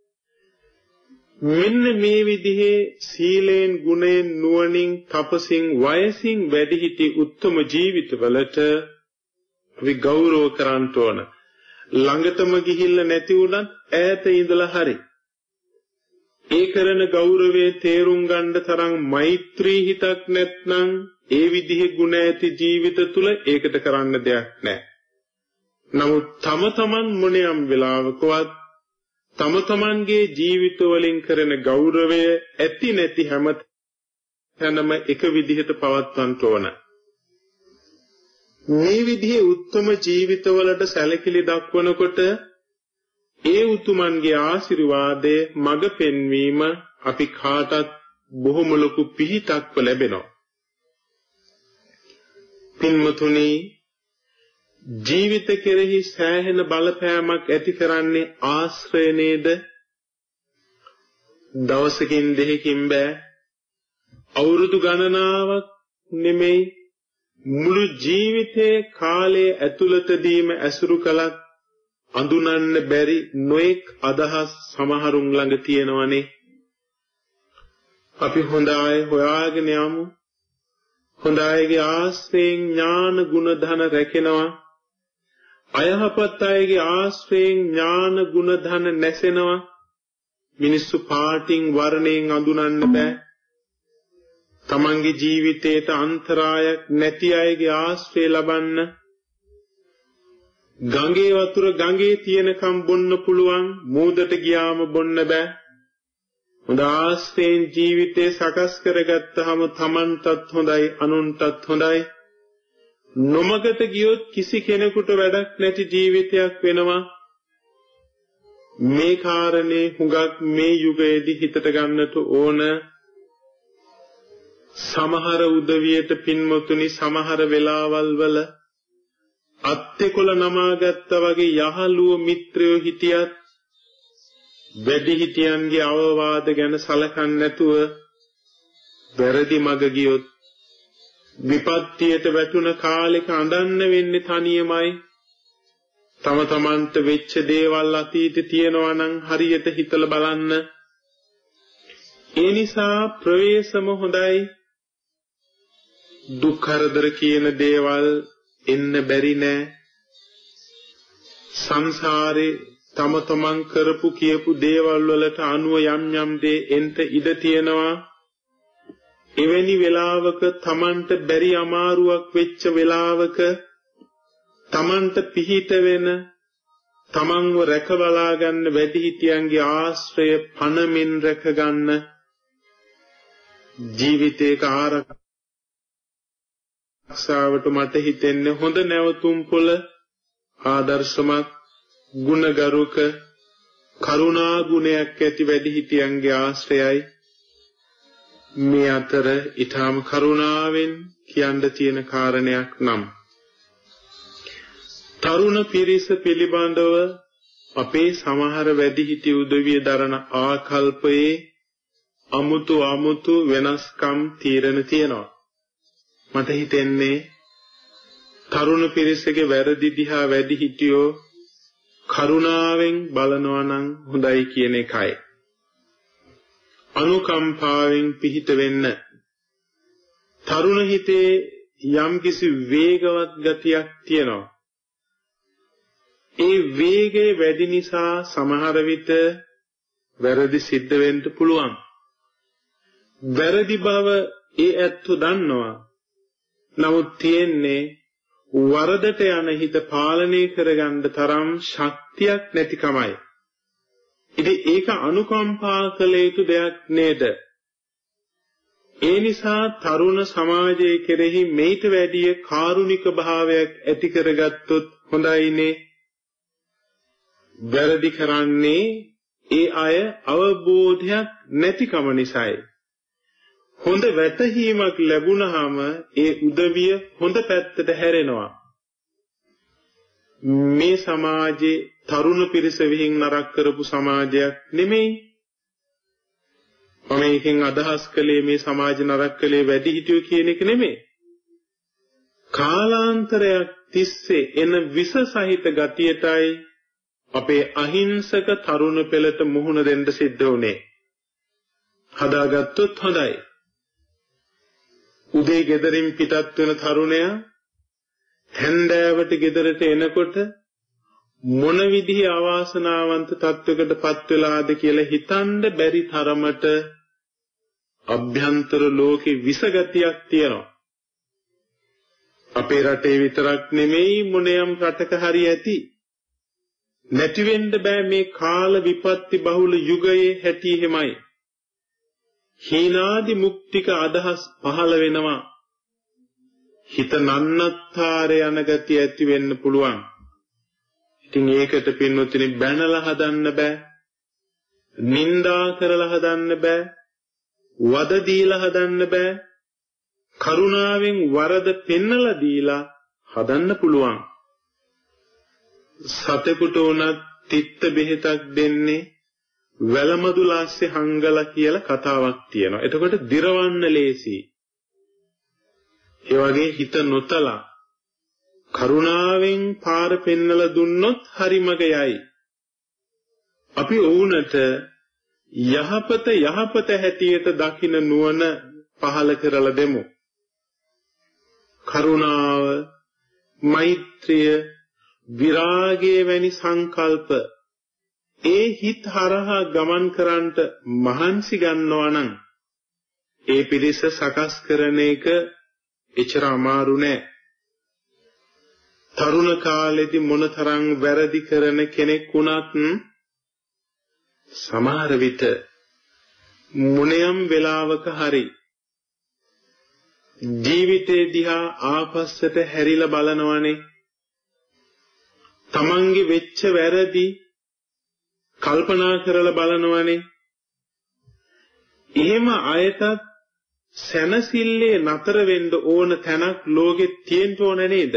මෙන්න මේ විදිහේ සීලෙන් ගුණෙන් නුවණින් තපසින් වයසින් වැඩිහිටි උත්තම ජීවිතවලට අපි ගෞරව කරන්න ඕන. ළඟටම ගිහිල්ලා නැති වුණත් ඈත ඉඳලා හරි ඒ කරන ගෞරවයේ තේරුම් ගන්න තරම් මෛත්‍රී හිතක් නැත්නම් ඒ විදිහේ ගුණ ඇති ජීවිත තුල ඒකට කරන්න දෙයක් නැහැ. නමුත් තම තමන් මොනියම් වෙලාවකවත් තම තමන්ගේ ජීවිත වලින් කරන ගෞරවය ඇති නැති හැම තැනම එක විදිහට පවත්වන්න ඕන. මේ විදිහේ උත්තම ජීවිතවලට සැලකිලි දක්වනකොට ඒ උතුමන්ගේ ආශිර්වාදයේ මඟ පෙන්වීම අපි කාටත් බොහොම ලොකු පිහිටක්ව ලැබෙනවා. පින්මතුනි, ජීවිත කෙරෙහි සෑහෙන බලපෑමක් ඇති කරන්නේ ආශ්‍රය නේද? දවසකින් දෙකකින් බෑ, අවුරුදු ගණනාවක් නෙමෙයි, මුළු ජීවිතයේ කාලයේ ඇතුළතදීම ඇසුරු කළත් අඳුනන්න බැරි නොඑක් අදහස් සමහරුන් ළඟ තියෙනවනේ. අපි හොඳ අය හොයාගෙන යමු. හොඳ අයගේ ආශ්‍රයෙන් ඥාන ගුණ ධන රැකෙනවා. අයහපත් අයගේ ආශ්‍රයෙන් ඥාන ගුණ ධන නැසෙනවා. මිනිස්සු පාටින් වර්ණයෙන් අඳුනන්න බෑ. තමන්ගේ ජීවිතේට අන්තරායක් නැති අයගේ ආශ්‍රය ලබන්න. ගඟේ වතුර ගඟේ තියෙනකම් බොන්න පුළුවන්, මූදට ගියාම බොන්න බෑ. හොඳ ආශ්‍රයෙන් ජීවිතේ සකස් කරගත්තාම තමන්ටත් හොඳයි අනුන්ටත් හොඳයි. නොමගට ගියොත් කිසි කෙනෙකුට වැඩක් නැති ජීවිතයක් වෙනවා. මේ කාරණේ හුඟක් මේ යුගයේදී හිතට ගන්නට ඕන. සමහර උදවියට පින්මතුනි සමහර වෙලාවල් වල අත්තිකොළ නමාගත්තා වගේ යහළුව මිත්‍රයෝ හිටියත් වැඩිහිටියන්ගේ අවවාද ගැන සලකන්නේ නැතුව වැරදි මග ගියොත් විපත්තියට වැටුණ කාලෙක අඬන්න වෙන්නේ තනියමයි. තම තමන්ට වෙච්ච දේවල් අතීතේ තියෙනවා නම් හරියට හිතලා බලන්න. ඒ නිසා ප්‍රවේශම හොඳයි. දුක් කරදර කියන දේවල් එන්න බැරි නෑ. සංසාරේ තම තමන් කරපු කියපු දේවල් වලට අනුව යම් යම් දේ එන්ට ඉඩ තියෙනවා. එවැනි වෙලාවක තමන්ට බැරි අමාරුවක් වෙච්ච වෙලාවක තමන්ට පිහිට වෙන තමන්ව රැකබලා ගන්න වැඩිහිටියන්ගේ ආශ්‍රය පණමින් රැක ගන්න ජීවිතේක ආරක්ෂාවට මට හිතෙන්නේ හොඳ නැවතුම් පොළ ආදර්ශමත් ගුණගරුක කරුණා ගුණයක් ඇති වැඩිහිටියන්ගේ ආශ්‍රයයි. මේ අතර ඊටාම කරුණාවෙන් කියන්න තියෙන කාරණයක් නම් තරුණ පිරිස පිළිබඳව අපේ සමහර වැඩිහිටි උදවිය දරන ආකල්පයේ අමුතු අමුතු වෙනස්කම් තීරණ තියෙනවා. මට හිතෙන්නේ තරුණ පිරිසගේ වැරදි දිහා වැඩිහිටියෝ කරුණාවෙන් බලනවා නම් හොඳයි කියන එකයි. අනුකම්පාවෙන් පිහිට වෙන්න. තරුණ හිතේ යම්කිසි වේගවත් ගතියක් තියෙනවා. ඒ වේගය වැඩි නිසා සමහර විට වැරදි සිද්ධ වෙන්න පුළුවන්. වැරදි බව ඒ ඇත්තු දන්නවා. නමුත් තියෙන්නේ වරදට යන හිත පාලනය කරගන්න තරම් ශක්තියක් නැතිකමයි. ඉතින් ඒක අනුකම්පා කළ යුතු දෙයක් නේද? ඒ නිසා තරුණ සමාජයේ කෙරෙහි මේට වැඩිය කාරුණික භාවයක් ඇති කරගත්තොත් හොඳයිනේ. වැරදි කරන්නේ ඒ අය අවබෝධයක් නැතිකම නිසායි. හොඳ වැටහීමක් ලැබුණාම ඒ උදවිය හොඳ පැත්තට හැරෙනවා. මේ සමාජේ තරුණ පිරිස විහිං නරක කරපු සමාජයක් නෙමෙයි. මම එකෙන් අදහස් කළේ මේ සමාජ නරක කළේ වැඩි හිටියෝ කියන එක නෙමෙයි. කාලාන්තරයක් තිස්සේ එන විස සහිත ගතියටයි අපේ අහිංසක තරුණ පෙළට මුහුණ දෙන්න සිද්ධ වුණේ. හදාගත්තොත් හොඳයි. උදේ ගෙදරින් පිටත් වෙන තරුණයා හැන්දෑවට ගෙදරට එනකොට මොන විදිහේ අවාසනාවන්ත තත්වයකට පත් වෙලාද කියලා හිතන්න බැරි තරමට අභ්‍යන්තර ලෝකේ විසගතියක් තියෙනවා. අපේ රටේ විතරක් නෙමෙයි මොනියම් රටක හරි ඇති. නැති වෙන්න බෑ මේ කාල විපත්ති බහුල යුගයේ හැටි එහෙමයි. හීනාදි මුක්තික අදහස් පහළ වෙනවා. හිත නන්නත්තර යන ගතිය ඇති වෙන්න පුළුවන්. ඉතින් ඒකට පින්නොතිනි බැනලා හදන්න බෑ. නින්දා කරලා හදන්න බෑ. වද දීලා හදන්න බෑ. කරුණාවෙන් වරද පෙන්නලා දීලා හදන්න පුළුවන්. සතෙකුට උනත් තිත්ත බෙහෙතක් දෙන්නේ වැලමදුලාස්සේ හංගලා කියලා කතාවක් තියෙනවා. එතකොට දිරවන්න ලේසි. ඒ වගේ හිත නොතලා කරුණාවෙන් පාර පෙන්නලා දුන්නොත් හරිමග යයි. අපි වුණට යහපත යහපත හැටියට දකින නුවණ පහල කරලා දෙමු. කරුණාව, මෛත්‍රිය, විරාගයේ වැනි සංකල්ප ඒ හිත හරහා ගමන් කරන්නට මහන්සි ගන්නවා නම් ඒ පිරිස සකස් කරන එක එච්චර අමාරු නෑ. තරුණ කාලෙදි මොනතරම් වැරදි කරන කෙනෙක් වුණත් සමහර විට මොනියම් වෙලාවක හරි ජීවිතේ දිහා ආපස්සට හැරිලා බලනවනේ. තමන්ගේ වෙච්ච වැරදි කල්පනා කරලා බලනවනේ. එහෙම අයටත් සැනසille නතර වෙන්න ඕන තැනක් ලෝකෙ තියෙන්න ඕන නේද?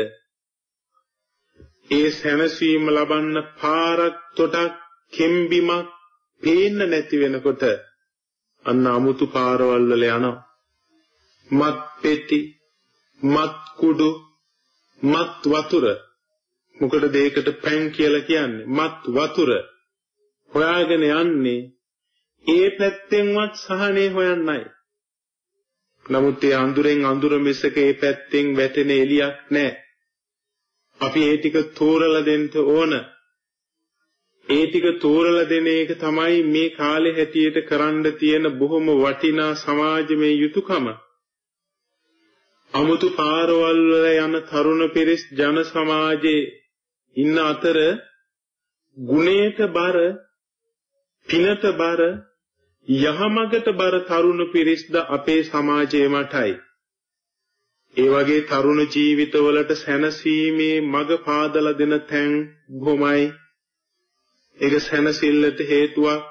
ඒ සැනසීම ලබන්න පාරක් තොටක් කෙම්බිමක් පේන්න නැති වෙනකොට අන්න අමුතු පාරවල් වල යනවා. මත් පෙති, මත් කුඩු, මත් වතුර. මොකටද ඒකට පැන් කියලා කියන්නේ? මත් වතුර හොයාගෙන යන්නේ ඒ පැත්තෙන්වත් සහනේ හොයන්නයි. නමුත් ඒ අඳුරෙන් අඳුර මිසක ඒ පැත්තෙන් වැටෙන එළියක් නැහැ. අපි ඒ ටික තෝරලා දෙන්න ඕන. ඒ ටික තෝරලා දෙන එක තමයි මේ කාලේ හැටියට කරන්න තියෙන බොහොම වටිනා සමාජමය යුතුයකම. අමුතු පාරවල් වල යන තරුණ පිරිස් ජන සමාජයේ ඉන්න අතර ගුණයට බර, පිනට බර, යහමගට බර තරුණ පිරිස්ද අපේ සමාජයේ මතයි. ඒ වගේ තරුණ ජීවිතවලට සැනසීමේ මඟ පාදලා දෙන තැන් බොහොමයි. ඒක සැනසෙල්ලට හේතුවක්.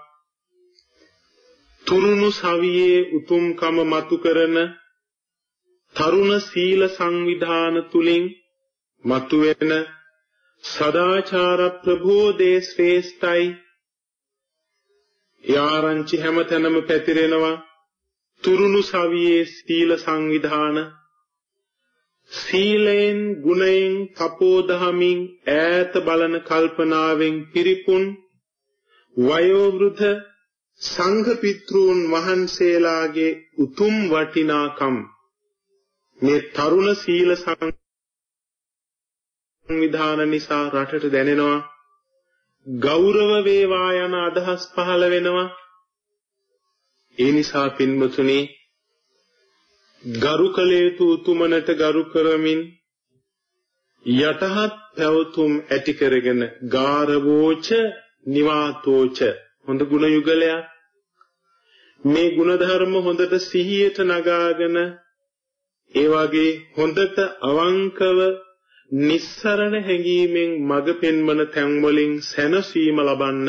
තුරුණු සවියේ උතුම්කම මතු කරන තරුණ සීල සංවිධාන තුලින් මතුවෙන සදාචාර ප්‍රබෝධයේ ශ්‍රේෂ්ඨයි. යාරංචි හැමතැනම පැතිරෙනවා තුරුණු සවියේ සීල සංවිධාන. සීලෙන්, ගුණයෙන්, තපෝදහමින් ඈත බලන කල්පනාවෙන් පිරිපුන් වයෝවෘද්ධ සංඝ පිතෘන් වහන්සේලාගේ උතුම් වටිනාකම් මේ තරුණ සීල සංවිධාන නිසා රටට දැනෙනවා. ගෞරව වේවා යන අදහස් පහළ වෙනවා. ඒ නිසා පින්වතුනි, ගරු කළ යුතු උතුමනට ගරු කරමින් යටහත් පැවතුම් ඇති කරගෙන ගාරවෝච නිවාතෝච හොඳ ගුණ යුගලයක්. මේ ගුණ ධර්ම හොඳට සිහියට නගාගෙන ඒ වගේ හොඳට අවංකව නිස්සරණ හැඟීමෙන් මඟ පෙන්වන තැන් වලින් සැනසීම ලබන්න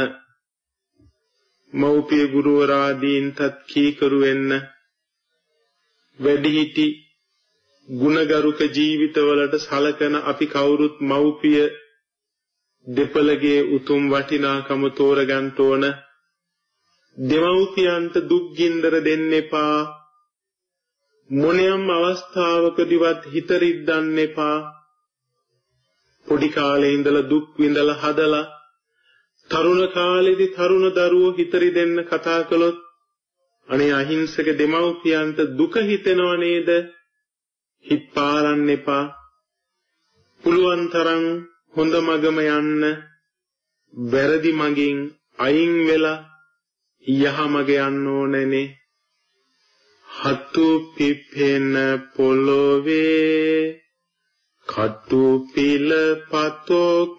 මෞපිය ගුරුවරාදීන්ටත් කීකරු වෙන්න, වැඩිහිටි ගුණගරුක ජීවිතවලට සලකන අපි කවුරුත් මෞපිය දෙපළගේ උතුම් වටිනාකම තෝරගන්න ඕන. දෙමව්පියන්ට දුක් ගින්දර දෙන්න එපා. මොනියම් අවස්ථාවකදීවත් හිත රිද්දන්න එපා. පොඩි කාලේ ඉඳලා දුක් විඳලා හදලා තරුණ කාලේදී තරුණ දරුවෝ හිත රිදෙන්න කතා කළොත් අනේ අහිංසක දෙමව්පියන්ට දුක හිතෙනව නේද? හිත පාරන්න එපා. පුළුවන් තරම් හොඳ මගම යන්න, වැරදි මගින් අයින් වෙලා යහ මග යන්න ඕනනේ. හතු පිපෙන පොළොවේ කටු පිල පතොක්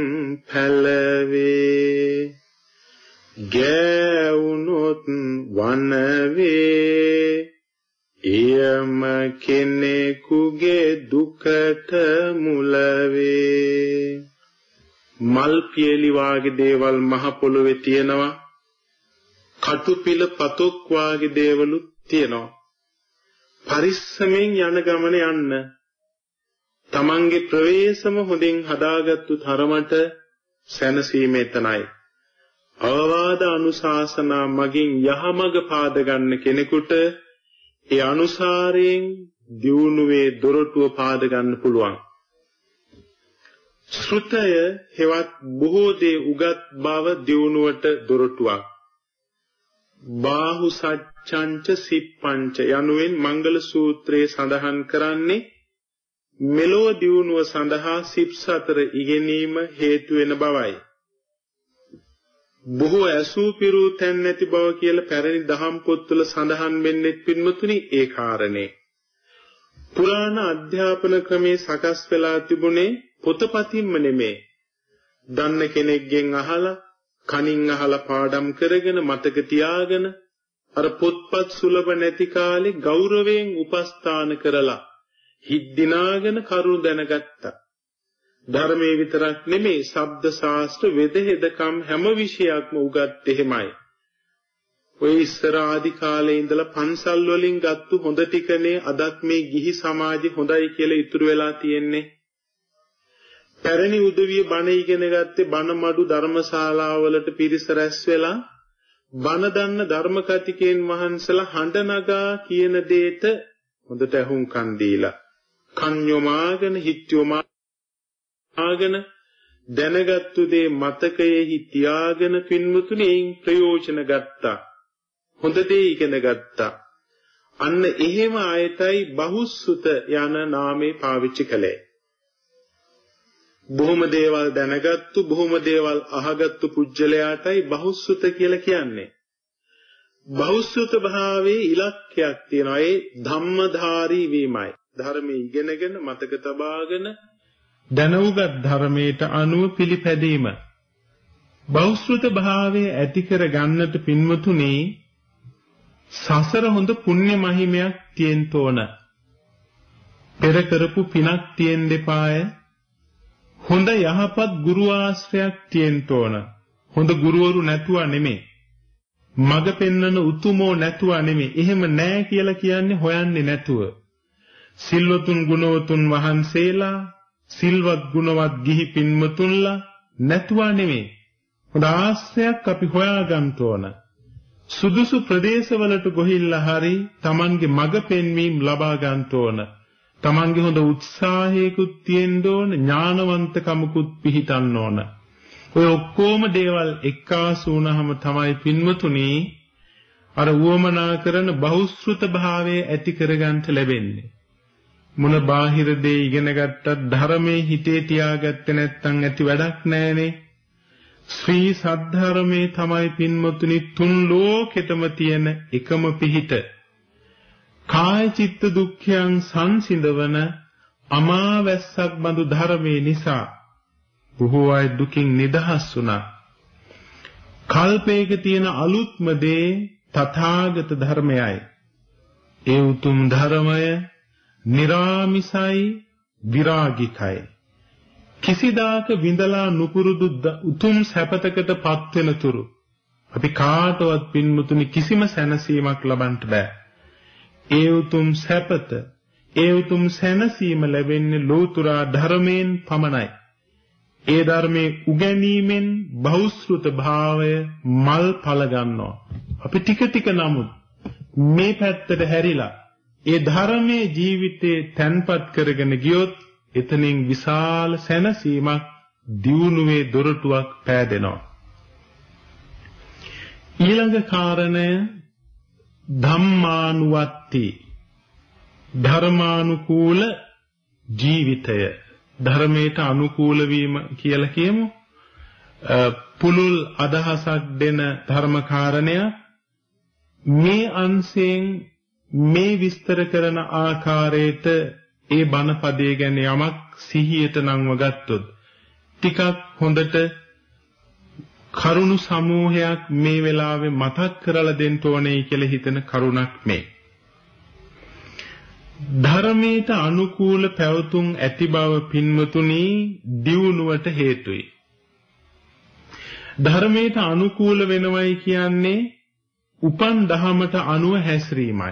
පැලවේ, ගෑවුනොත් වනවේ එයම කෙනෙකුගේ දුකට මුලවේ. මල් පියලි වාගේ දේවල් මහ පොළොවේ තියෙනවා. කටු පිල පතොක් වාගේ දේවලුත් තියෙනවා. පරිස්සමෙන් යන ගමන යන්න. තමන්ගේ ප්‍රවේශම හොඳින් හදාගත්තු තරමට සැනසීම එතනයි. අවවාද අනුශාසනා මගින් යහමඟ පාද ගන්න කෙනෙකුට ඒ අනුසාරයෙන් දියුණුවේ දොරටුව පාද ගන්න පුළුවන්. ශ්‍රුතය හෙවත් බොහෝ දේ උගත් බව දියුණුවට දොරටුවක්. බාහු සච්ඡංච සිප්පංච යනුවෙන් මංගල සූත්‍රයේ සඳහන් කරන්නේ මෙලොව දියුණුව සඳහා සිප් සතර ඉගෙනීම හේතු වෙන බවයි. බොහෝ ඇසූ පිරූ තැන් නැති බව කියලා පැරණි දහම් පොත්වල සඳහන් වෙන්නේ පින්වතුනි ඒ කාරණේ. පුරාණ අධ්‍යාපන ක්‍රමේ සකස් වෙලා තිබුණේ පොතපතින්ම නෙමෙයි. දන්න කෙනෙක්ගෙන් අහලා, කනින් අහලා පාඩම් කරගෙන මතක තියාගෙන අර පොත්පත් සුලභ නැති කාලේ ගෞරවයෙන් උපස්ථාන කරලා හිත් දිනාගෙන කරුණ දැනගත්තා. ධර්මයේ විතරක් නෙමෙයි ශබ්ද ශාස්ත්‍ර වෙද හෙදකම් හැම විෂයක්ම උගත් එහෙමයි. ඔය ඉස්සර ආදි කාලේ ඉඳලා පන්සල් වලින් ගත්තු හොඳ ටිකනේ අදත් මේ ගිහි සමාජෙ හොඳයි කියලා ඉතුරු වෙලා තියෙන්නේ. පැරණි උදවිය බණ ඉගෙන ගත්තේ බණ මඩු ධර්මශාලාවලට පිරිස රැස් වෙලා බණ දන්න ධර්ම කතිකයන් වහන්සලා හඬ නගා කියන දෙයට හොඳට අහුම්කන් දීලා කන් යොමාගෙන හිත යොමාගෙන දැනගත්තු දේ මතකයේ තියාගෙන පින්වතුනි ප්‍රයෝජන ගත්තා. හොඳ දේ ඉගෙන ගත්තා. අන්න එහෙම ආයතයි බහුසුත යන නාමේ පාවිච්චි කළේ. බොහොම දේවල් දැනගත්තු බොහොම දේවල් අහගත්තු පුජ්‍යලයාටයි බහුසුත කියලා කියන්නේ. බහුසුත භාවයේ ඉලක්කයක් තියෙනවා. ඒ ධම්මධාරී වීමයි. ධර්මයේ ඉගෙනගෙන මතක තබාගෙන දැනුගත් ධර්මයට අනුව පිළිපැදීම. බහුසුත භාවයේ ඇති කර ගන්නට පින්වතුනි සසර හොඳ පුණ්‍ය මහිමයක් තියෙන්න ඕන. පෙර කරපු පිනක් තියෙන්න දෙපාය. හොඳ යහපත් ගුරු ආශ්‍රයක් තියෙන්න ඕන. හොඳ ගුරුවරු නැතුව නෙමෙයි. මඟ පෙන්වන උතුමෝ නැතුව නෙමෙයි. එහෙම නැහැ කියලා කියන්නේ හොයන්නේ නැතුව. සිල්වතුන් ගුණවතුන් වහන්සේලා, සිල්වත් ගුණවත් ගිහි පින්වතුන්ලා නැතුව නෙමෙයි. හොඳ ආශ්‍රයක් අපි හොයාගන්න ඕන. සුදුසු ප්‍රදේශවලට ගොහිල්ලා හරි Tamanගේ මඟ පෙන්වීම ලබා ගන්න ඕන. Tamange හොඳ උත්සාහයකුත් තියෙන්න ඕන, ඥානවන්තකමකුත් පිහිටන්න ඕන. ඔය ඔක්කොම දේවල් එක්කාසු වුණාම තමයි පින්වතුනි අර උවමනා කරන බහුශ්‍රුත භාවය ඇති කරගන්න ලැබෙන්නේ. මොන බාහිර දේ ඉගෙන ගත්තත් ධර්මයේ හිතේ තියාගත්තේ නැත්නම් ඇති වැඩක් නැහනේ. ශ්‍රී සද්ධර්මයේ තමයි පින්වතුනි තුන් ලෝකෙටම තියෙන එකම පිහිට. කාය චිත්ත දුක්ඛයන් සංසිඳවන අමාවැස්සක් බඳු ධර්මයේ නිසා බොහෝ අය දුකින් නිදහස් වුණා. කල්පයක තියෙන අලුත්ම දේ තථාගත ධර්මයයි. ඒ උතුම් ධර්මය නිරාමිසයි විරාගිකයි. කිසිදාක විඳලා නුපුරුදු උතුම් සැපතකට පත් වෙන තුරු අපි කාටවත් පින්මුතුනි කිසිම සැනසීමක් ලබන්න බෑ. ඒ උතුම් සැපත, ඒ උතුම් සැනසීම ලැබෙන්නේ ලෝතුරා ධර්මයෙන් පමණයි. ඒ ධර්මයේ උගැනීමෙන් බහුශ්‍රුත භාවය මල් පල ගන්නවා. අපි ටික ටික නමුත් මේ පැත්තට හැරිලා ඒ ධර්මයේ ජීවිතේ තැන්පත් කරගෙන ගියොත් එතනින් විශාල සැනසීමක් දියුණුවේ දොරටුවක් පෑදෙනවා. ඊළඟ කාරණය ධම්මානුවත්ති, ධර්මානුකූල ජීවිතය. ධර්මයට අනුකූල වීම කියලා කියමු. පුළුල් අදහසක් දෙන ධර්ම කාරණය මේ අංශයෙන් මේ විස්තර කරන ආකාරයට ඒ බණ පදයේ ගැන යමක් සිහියට නංව ගත්තොත් ටිකක් හොඳට කරුණු සමූහයක් මේ වෙලාවේ මතක් කරලා දෙන්න ඕනේ කියලා හිතන කරුණක් මේ. ධර්මයට අනුකූල පැවතුම් ඇති බව පින්වතුනි දියුණුවට හේතුයි. ධර්මයට අනුකූල වෙනවයි කියන්නේ උපන් දහමට අනුව හැසිරීමයි.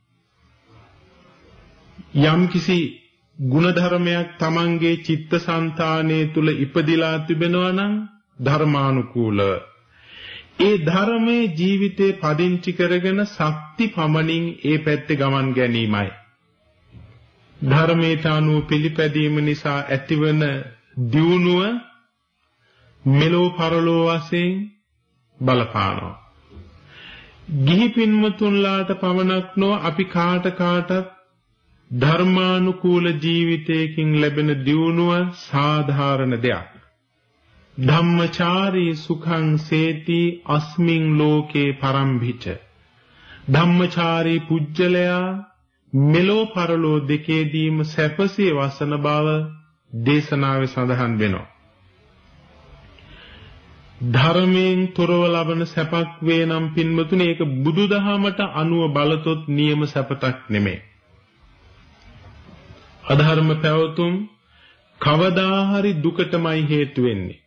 යම්කිසි ගුණ ධර්මයක් Tamange චිත්තසංතානයේ තුල ඉපදිලා තිබෙනවා නම් ධර්මානුකූල. ඒ ධර්මයේ ජීවිතේ පදිංචි කරගෙන ශක්ති පමණින් ඒ පැත්තේ ගමන් ගැනීමයි. ධර්මයට අනුව පිළිපැදීම නිසා ඇතිවන දියුණුව මෙලෝ පරලෝ වශයෙන් බලපානවා. ගිහි පින්වතුන්ලාට පමණක් නොව අපි කාට කාටත් ධර්මානුකූල ජීවිතයකින් ලැබෙන දියුණුව සාධාරණ දෙයක්. ධම්මචාරී සුඛං සේති අස්මින් ලෝකේ පරම්භිච. ධම්මචාරී පුජ්‍යලයා මෙලෝ පරලෝ දෙකේදීම සැපසේ වසන බව දේශනාවේ සඳහන් වෙනවා. ධර්මයෙන් තොරව ලබන සැපක් වේ නම් පින්වතුනි ඒක බුදුදහමට අනුව බලතොත් නියම සැපතක් නෙමෙයි. අධර්ම පැවතුම් කවදා හරි දුකටමයි හේතු වෙන්නේ.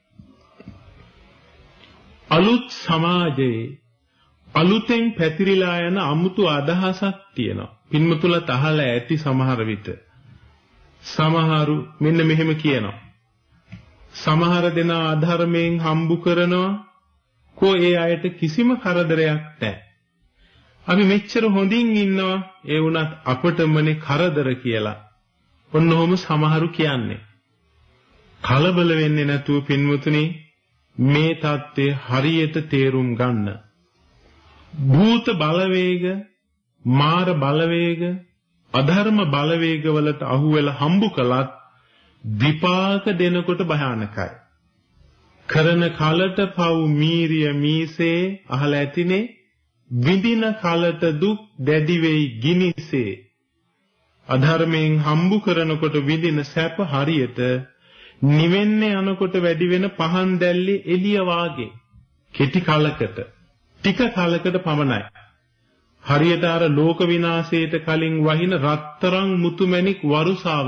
අලුත් සමාජයේ අලුතෙන් පැතිරිලා යන අමුතු අදහසක් තියෙනවා. පින්වතුන්ලා අහලා ඇති සමහර විට. සමහරු මෙන්න මෙහෙම කියනවා. සමහර දෙනා අධර්මයෙන් හම්බු කරනවා කෝ ඒ අයට කිසිම කරදරයක් නැහැ. අපි මෙච්චර හොඳින් ඉන්නවා ඒ වුණත් අපටමනේ කරදර කියලා. ඔන්නෝම සමහරු කියන්නේ. කලබල වෙන්නේ නැතුව පින්වතුනි මේ தත්ත්වය හරියට තේරුම් ගන්න. භූත බලවේග, මාර බලවේග, අධර්ම බලවේග වලට අහු වෙලා හම්බු කළත් විපාක දෙනකොට භයානකයි. කරන කලට පව් මීරිය මීසේ අහලා ඇතිනේ විඳින කලට දුක් දැඩි වෙයි ගිනිසේ. අධර්මයෙන් හම්බු කරනකොට විඳින සැප හරියට නිවෙන්නේ යනකොට වැඩි වෙන පහන් දැල්ලේ එළිය වාගේ. කෙටි කලකට ටික කලකට පමණයි. හරියට අර ලෝක විනාශයට කලින් වහින රත්තරන් මුතුමැණික් වරුසාව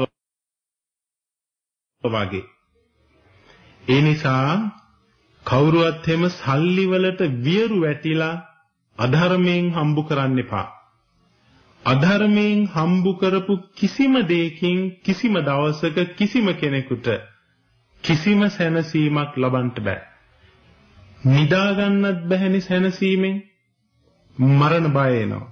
වගේ. ඒ නිසා කවුරුවත් හැම සල්ලි වලට වියරු වැටිලා අධර්මයෙන් හම්බු කරන්න එපා. අධර්මයෙන් හම්බු කරපු කිසිම දෙයකින් කිසිම දවසක කිසිම කෙනෙකුට කිසිම සැනසීමක් ලබන්න බෑ. නිදා ගන්නත් බැහැනේ සැනසීමෙන්. මරණ බය එනවා.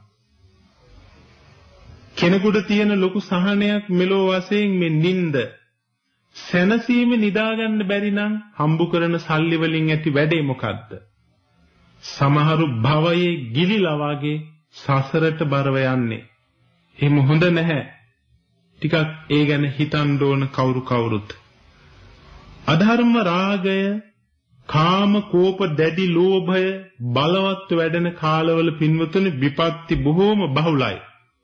කෙනෙකුට තියෙන ලොකු සහනයක් මෙලෝ වශයෙන් මේ නිින්ද. සැනසීම නිදා ගන්න බැරි නම් හම්බු කරන සල්ලි වලින් ඇති වැඩේ මොකද්ද? සමහරු භවයේ ගිලිලා වගේ සසරට බරව යන්නේ. එහෙම හොඳ නැහැ. ටිකක් ඒ ගැන හිතන්න ඕන කවුරු කවුරුත්. අධර්ම රාගය, කාම කෝප දැඩි ලෝභය බලවත් වැඩෙන කාලවල පින්වතුනි විපත්ති බොහෝම බහුලයි.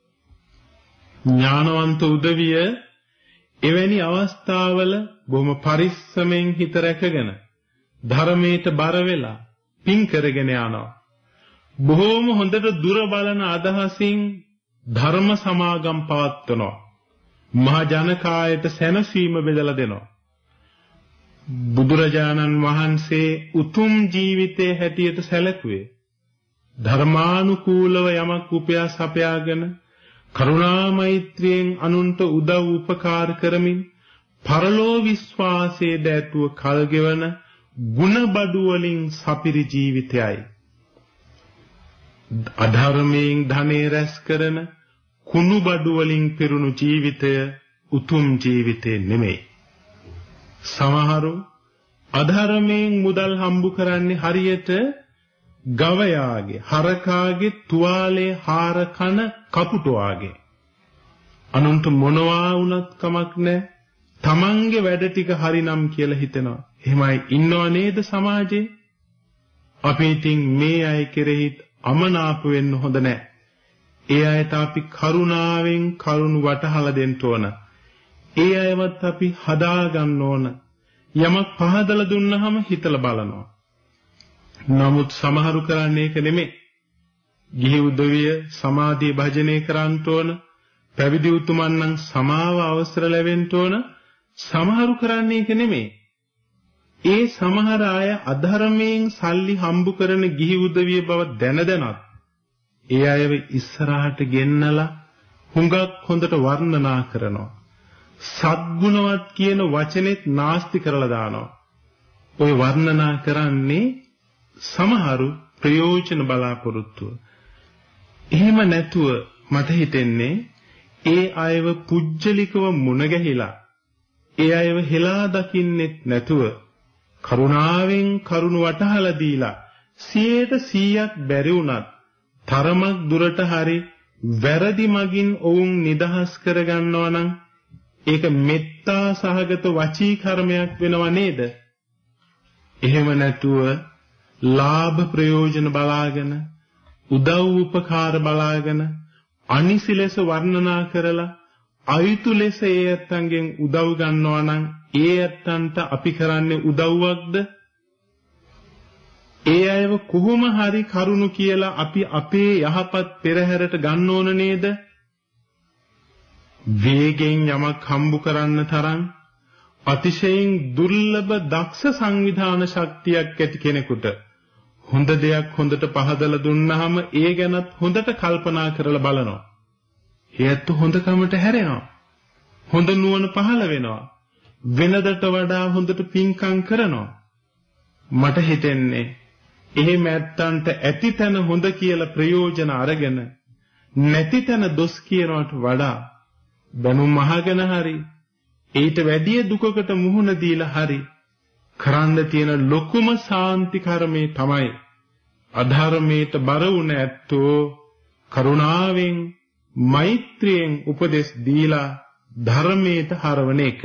ඥානවන්ත උදවිය එවැනි අවස්ථාවල බොහොම පරිස්සමෙන් හිත රැකගෙන ධර්මයට බර වෙලා පින් කරගෙන යනවා. බොහෝම හොඳට දුර බලන අදහසින් ධර්ම සමාගම් පවත්වනවා. මහා ජනකායට සැනසීම බෙදලා දෙනවා. බුදුරජාණන් වහන්සේ උතුම් ජීවිතයේ හැටියට සැලකුවේ ධර්මානුකූලව යමක් උපයා සපයාගෙන කරුණා මෛත්‍රියෙන් අනුන්ට උදව් උපකාර කරමින් පරලෝ විශ්වාසයේ දැතුව කල්ගෙවන ගුණබඩු වලින් සපිරි ජීවිතයයි. අධර්මයෙන් ධනෙ රැස් කරන කුණුබඩු වලින් පිරුණු ජීවිතය උතුම් ජීවිතේ නෙමෙයි. සමහරු අධර්මයෙන් මුදල් හම්බු කරන්නේ හරියට ගවයාගේ හරකාගේ තුවාලේ හාර කන කපුටුවාගේ. අනුන්ට මොනවා වුණත් කමක් නැහැ. තමන්ගේ වැඩ ටික හරිනම් කියලා හිතනවා. එහෙමයි ඉන්නව නේද සමාජේ? අපි ඉතින් මේ අය කෙරෙහි අමනාප වෙන්න හොඳ නැහැ. ඒ අයට අපි කරුණාවෙන් කරුණ වටහලා දෙන්න ඕන. ඒ අයවත් අපි හදා ගන්න ඕන. යමක් පහදලා දුන්නාම හිතලා බලනවා. නමුත් සමහරු කරන්නේ ඒක නෙමෙයි. ගිහි උදවිය සමාධිය භජනය කරන්න ඕන. පැවිදි උතුමන් නම් සමාව අවසර ලැබෙන්න ඕන. සමහරු කරන්නේ ඒක නෙමෙයි. ඒ සමහර අය අධර්මයෙන් සල්ලි හම්බු කරන ගිහි උදවිය බව දැන දැනත් ඒ අයව ඉස්සරහට ගෙන්නලා හුඟක් හොඳට වර්ණනා කරනවා. සද්ගුණවත් කියන වචනේත් නාස්ති කරලා දානවා. ඔය වර්ණනා කරන්නේ සමහරු ප්‍රයෝජන බලාපොරොත්තුව. එහෙම නැතුව මට හිතෙන්නේ ඒ අයව පුජ්‍යලිකව මුණ ගැහිලා ඒ අයව හෙලා දකින්නෙත් නැතුව කරුණාවෙන් කරුණ වටහලා දීලා සියයට සීයක් බැරි වුණත් තරමක් දුරට හරි වැරදි මගින් ඔවුන් නිදහස් කරගන්නවා නම් ඒක මෙත්තා සහගත වචී කර්මයක් වෙනව නේද? එහෙම නැතුව ලාභ ප්‍රයෝජන බලාගෙන උදව් උපකාර බලාගෙන අනිසි ලෙස වර්ණනා කරලා අයුතු ලෙස ඒ ඇත්තන්ගෙන් උදව් ගන්නවා නම් ඒ ඇත්තන්ට අපි කරන්නේ උදව්වක්ද? ඒ අයව කොහොම හරි කරුණු කියලා අපි අපේ යහපත් පෙරහැරට ගන්න ඕන නේද? වේගෙන් යමක් හම්බු කරන්න තරම් අතිශයින් දුර්ලභ දක්ෂ සංවිධාන ශක්තියක් ඇති කෙනෙකුට හොඳ දෙයක් හොඳට පහදලා දුන්නාම ඒ ගැනත් හොඳට කල්පනා කරලා බලනවා. ඒත් හොඳකමට හැරෙනවා. හොඳ නුවණ පහළ වෙනවා. වෙනදට වඩා හොඳට පින්කම් කරනවා. මට හිතෙන්නේ එහෙම ඇත්තන්ට ඇති තැන හොඳ කියලා ප්‍රයෝජන අරගෙන නැති තැන දොස් කියනවට වඩා බැනුම් අහගෙන හරි ඊට වැඩිය දුකකට මුහුණ දීලා හරි කරන්න තියෙන ලොකුම සාන්ති කර්මේ තමයි අධර්මයට බර වුණ ඇත්තෝ කරුණාවෙන් මෛත්‍රියෙන් උපදෙස් දීලා ධර්මයට හරවන එක.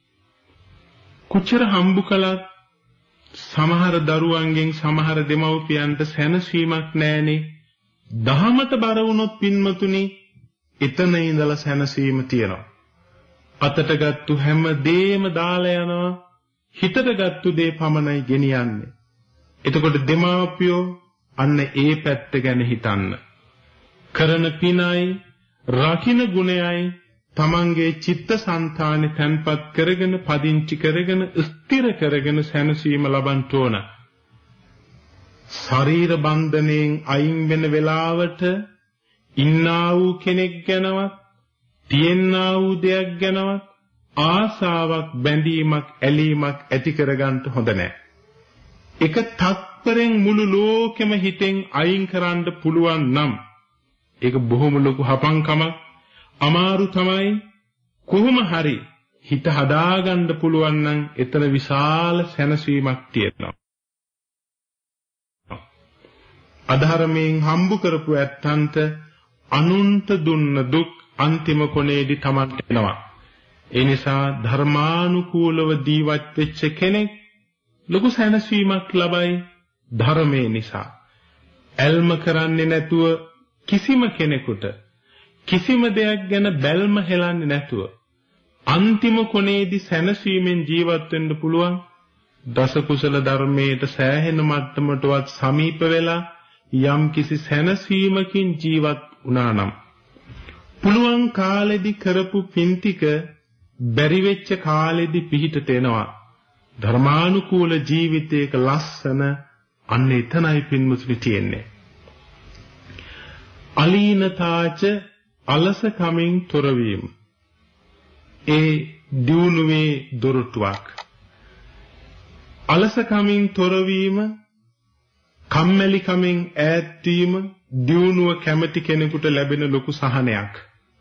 කුචර හම්බු කළත් සමහර දරුවන්ගෙන් සමහර දෙමව්පියන්ට සැනසීමක් නැහෙනේ. දහමට බර වුණොත් පින්මතුනි එතන ඉඳලා සැනසීම තියෙනවා. අතට ගත්තු හැම දෙයක්ම දාලා යනවා. හිතට ගත්තු දේ පමණයි ගෙනියන්නේ. එතකොට දෙමාපියෝ අන්න ඒ පැත්ත ගැන හිතන්න. කරන පිනයි රකින්න ගුණයයි තමන්ගේ චිත්තසංතානෙ තැන්පත් කරගෙන පදිංචි කරගෙන ස්ථිර කරගෙන සැනසීම ලබන්න ඕන. ශරීර බන්ධණයෙන් අයින් වෙන වෙලාවට ඉන්නා වූ කෙනෙක් ගැනවත් තියෙනා වූ දෙයක් ගැනවත් ආසාවක් බැඳීමක් ඇලීමක් ඇති කරගන්න හොඳ නැහැ. එක තත්පරෙන් මුළු ලෝකෙම හිතෙන් අයින් කරන්න පුළුවන් නම් ඒක බොහොම ලොකු හපංකමක්. අමාරු තමයි. කොහොම හරි හිත හදාගන්න පුළුවන් නම් එතන විශාල සැනසීමක් තියෙනවා. අධර්මයෙන් හම්බු කරපු ඇත්තන්ට අනුන්ට දුන්න දුක් අන්තිම කොනේදී තමන්ට එනවා. ඒ නිසා ධර්මානුකූලව දීවත් වෙච්ච කෙනෙක් ලොකු සැනසීමක් ලබයි ධර්මයේ නිසා. ඇල්ම කරන්නේ නැතුව කිසිම කෙනෙකුට කිසිම දෙයක් ගැන බැල්ම හෙලන්නේ නැතුව අන්තිම කොනේදී සැනසීමෙන් ජීවත් වෙන්න පුළුවන්. දස කුසල ධර්මයට සෑහෙන මට්ටමටවත් සමීප වෙලා යම් කිසි සැනසීමකින් ජීවත් වුණා නම් පුළුවන් කාලෙදි කරපු පින් ටික බැරි වෙච්ච කාලෙදි පිහිටට එනවා. ධර්මානුකූල ජීවිතයක ලස්සන අන්න එතනයි පින්මුතුනි තියෙන්නේ. අලීනතාච අලස කමින් තොරවීම. ඒ දියුණුවේ දොරටුවක්. අලස කමින් තොරවීම, කම්මැලි කමින් ඈත් වීම දියුණුව කැමති කෙනෙකුට ලැබෙන ලොකු සහනයක්.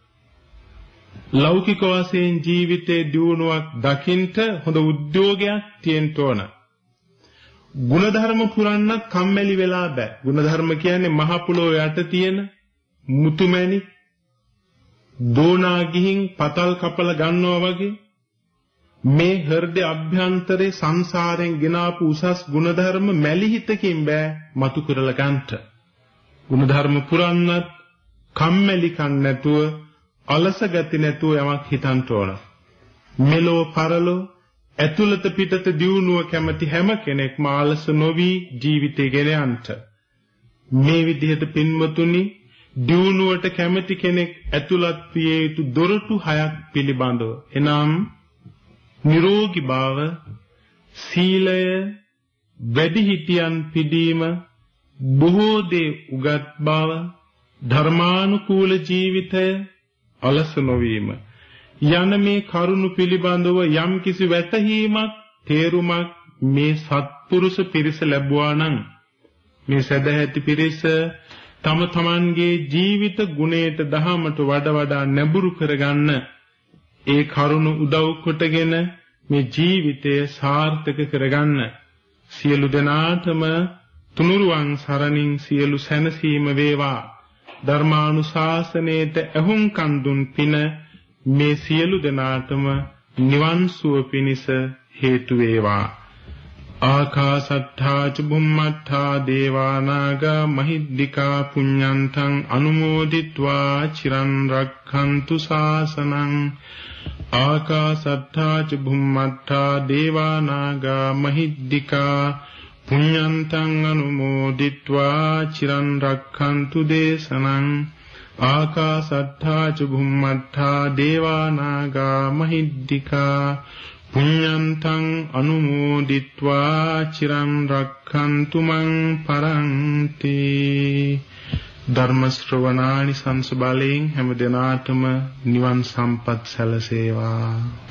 ලෞකික වශයෙන් ජීවිතයේ දියුණුවක් දකින්ට හොඳ උද්‍යෝගයක් තියෙන්න ඕන. ගුණධර්ම පුරන්නත් කම්මැලි වෙලා බෑ. ගුණධර්ම කියන්නේ මහ පොළොව යට තියෙන මුතුමැණි දෝනා ගිහින් පතල් කපල ගන්නවා වගේ මේ හෘදේ අභ්‍යන්තරේ සංසාරයෙන් ගෙනාපු උසස් ගුණධර්ම මැලිහිතකින් බෑ මතු කරලා ගන්නට. ගුණධර්ම පුරන්නත් කම්මැලි කන් නැතුව අලස ගති නැතුව යමක් හිතන්න ඕන. මෙලෝ පරලෝ ඇතුළත පිටත දියුණුව කැමති හැම කෙනෙක්ම ආලස නොවි ජීවිතය ගෙන යන්නට. මේ විදිහට පින්වතුනි දියුණුවට කැමති කෙනෙක් ඇතුළත් විය යුතු දොරටු හයක් පිළිබඳව. එනම් නිරෝගී භාව, සීලය, වැඩිහිටියන් පිදීම, බොහෝ දේ උගත් බව, ධර්මානුකූල ජීවිතය, අලස නොවීම යන මේ කරුණු පිළිබඳව යම් කිසි වැටහීමක් තේරුමක් මේ සත්පුරුෂ පිරිස ලැබුවා නම් මේ සදැහැති පිරිස තම තමන්ගේ ජීවිත ගුණයට දහමට වඩා වඩා නැඹුරු කරගන්න ඒ කරුණු උදව් කොටගෙන මේ ජීවිතය සාර්ථක කරගන්න සියලු දෙනාටම තුනුරුවන් සරණින් සියලු සැනසීම වේවා. ධර්මානුශාසනයේට ඇහුම්කන් දුන් පින මේ සියලු දෙනාටම නිවන් සුව පිණිස හේතු වේවා. ආකාසට්ඨා ච බුම්මට්ඨා දේවානාගා මහිද්దికා පුඤ්ඤන්තං අනුමෝදිත්වා චිරන් රක්ඛන්තු ශාසනං. ආකාසට්ඨා ච බුම්මට්ඨා දේවානාගා මහිද්దికා පුඤ්ඤන්තං අනුමෝදිත්වා චිරන් රක්ඛන්තු දේශනං ආකාසට්ඨා ච භුම්මට්ඨා දේවා නාග මහිද්దికා පුඤ්ඤන්තං අනුමෝදිත්වා චිරන් රක්ඛන්තු මං පරන්ති. ධර්ම ශ්‍රවණානි සංස බලයෙන් හැම දිනාටම නිවන් සම්පත් සැලසේවා.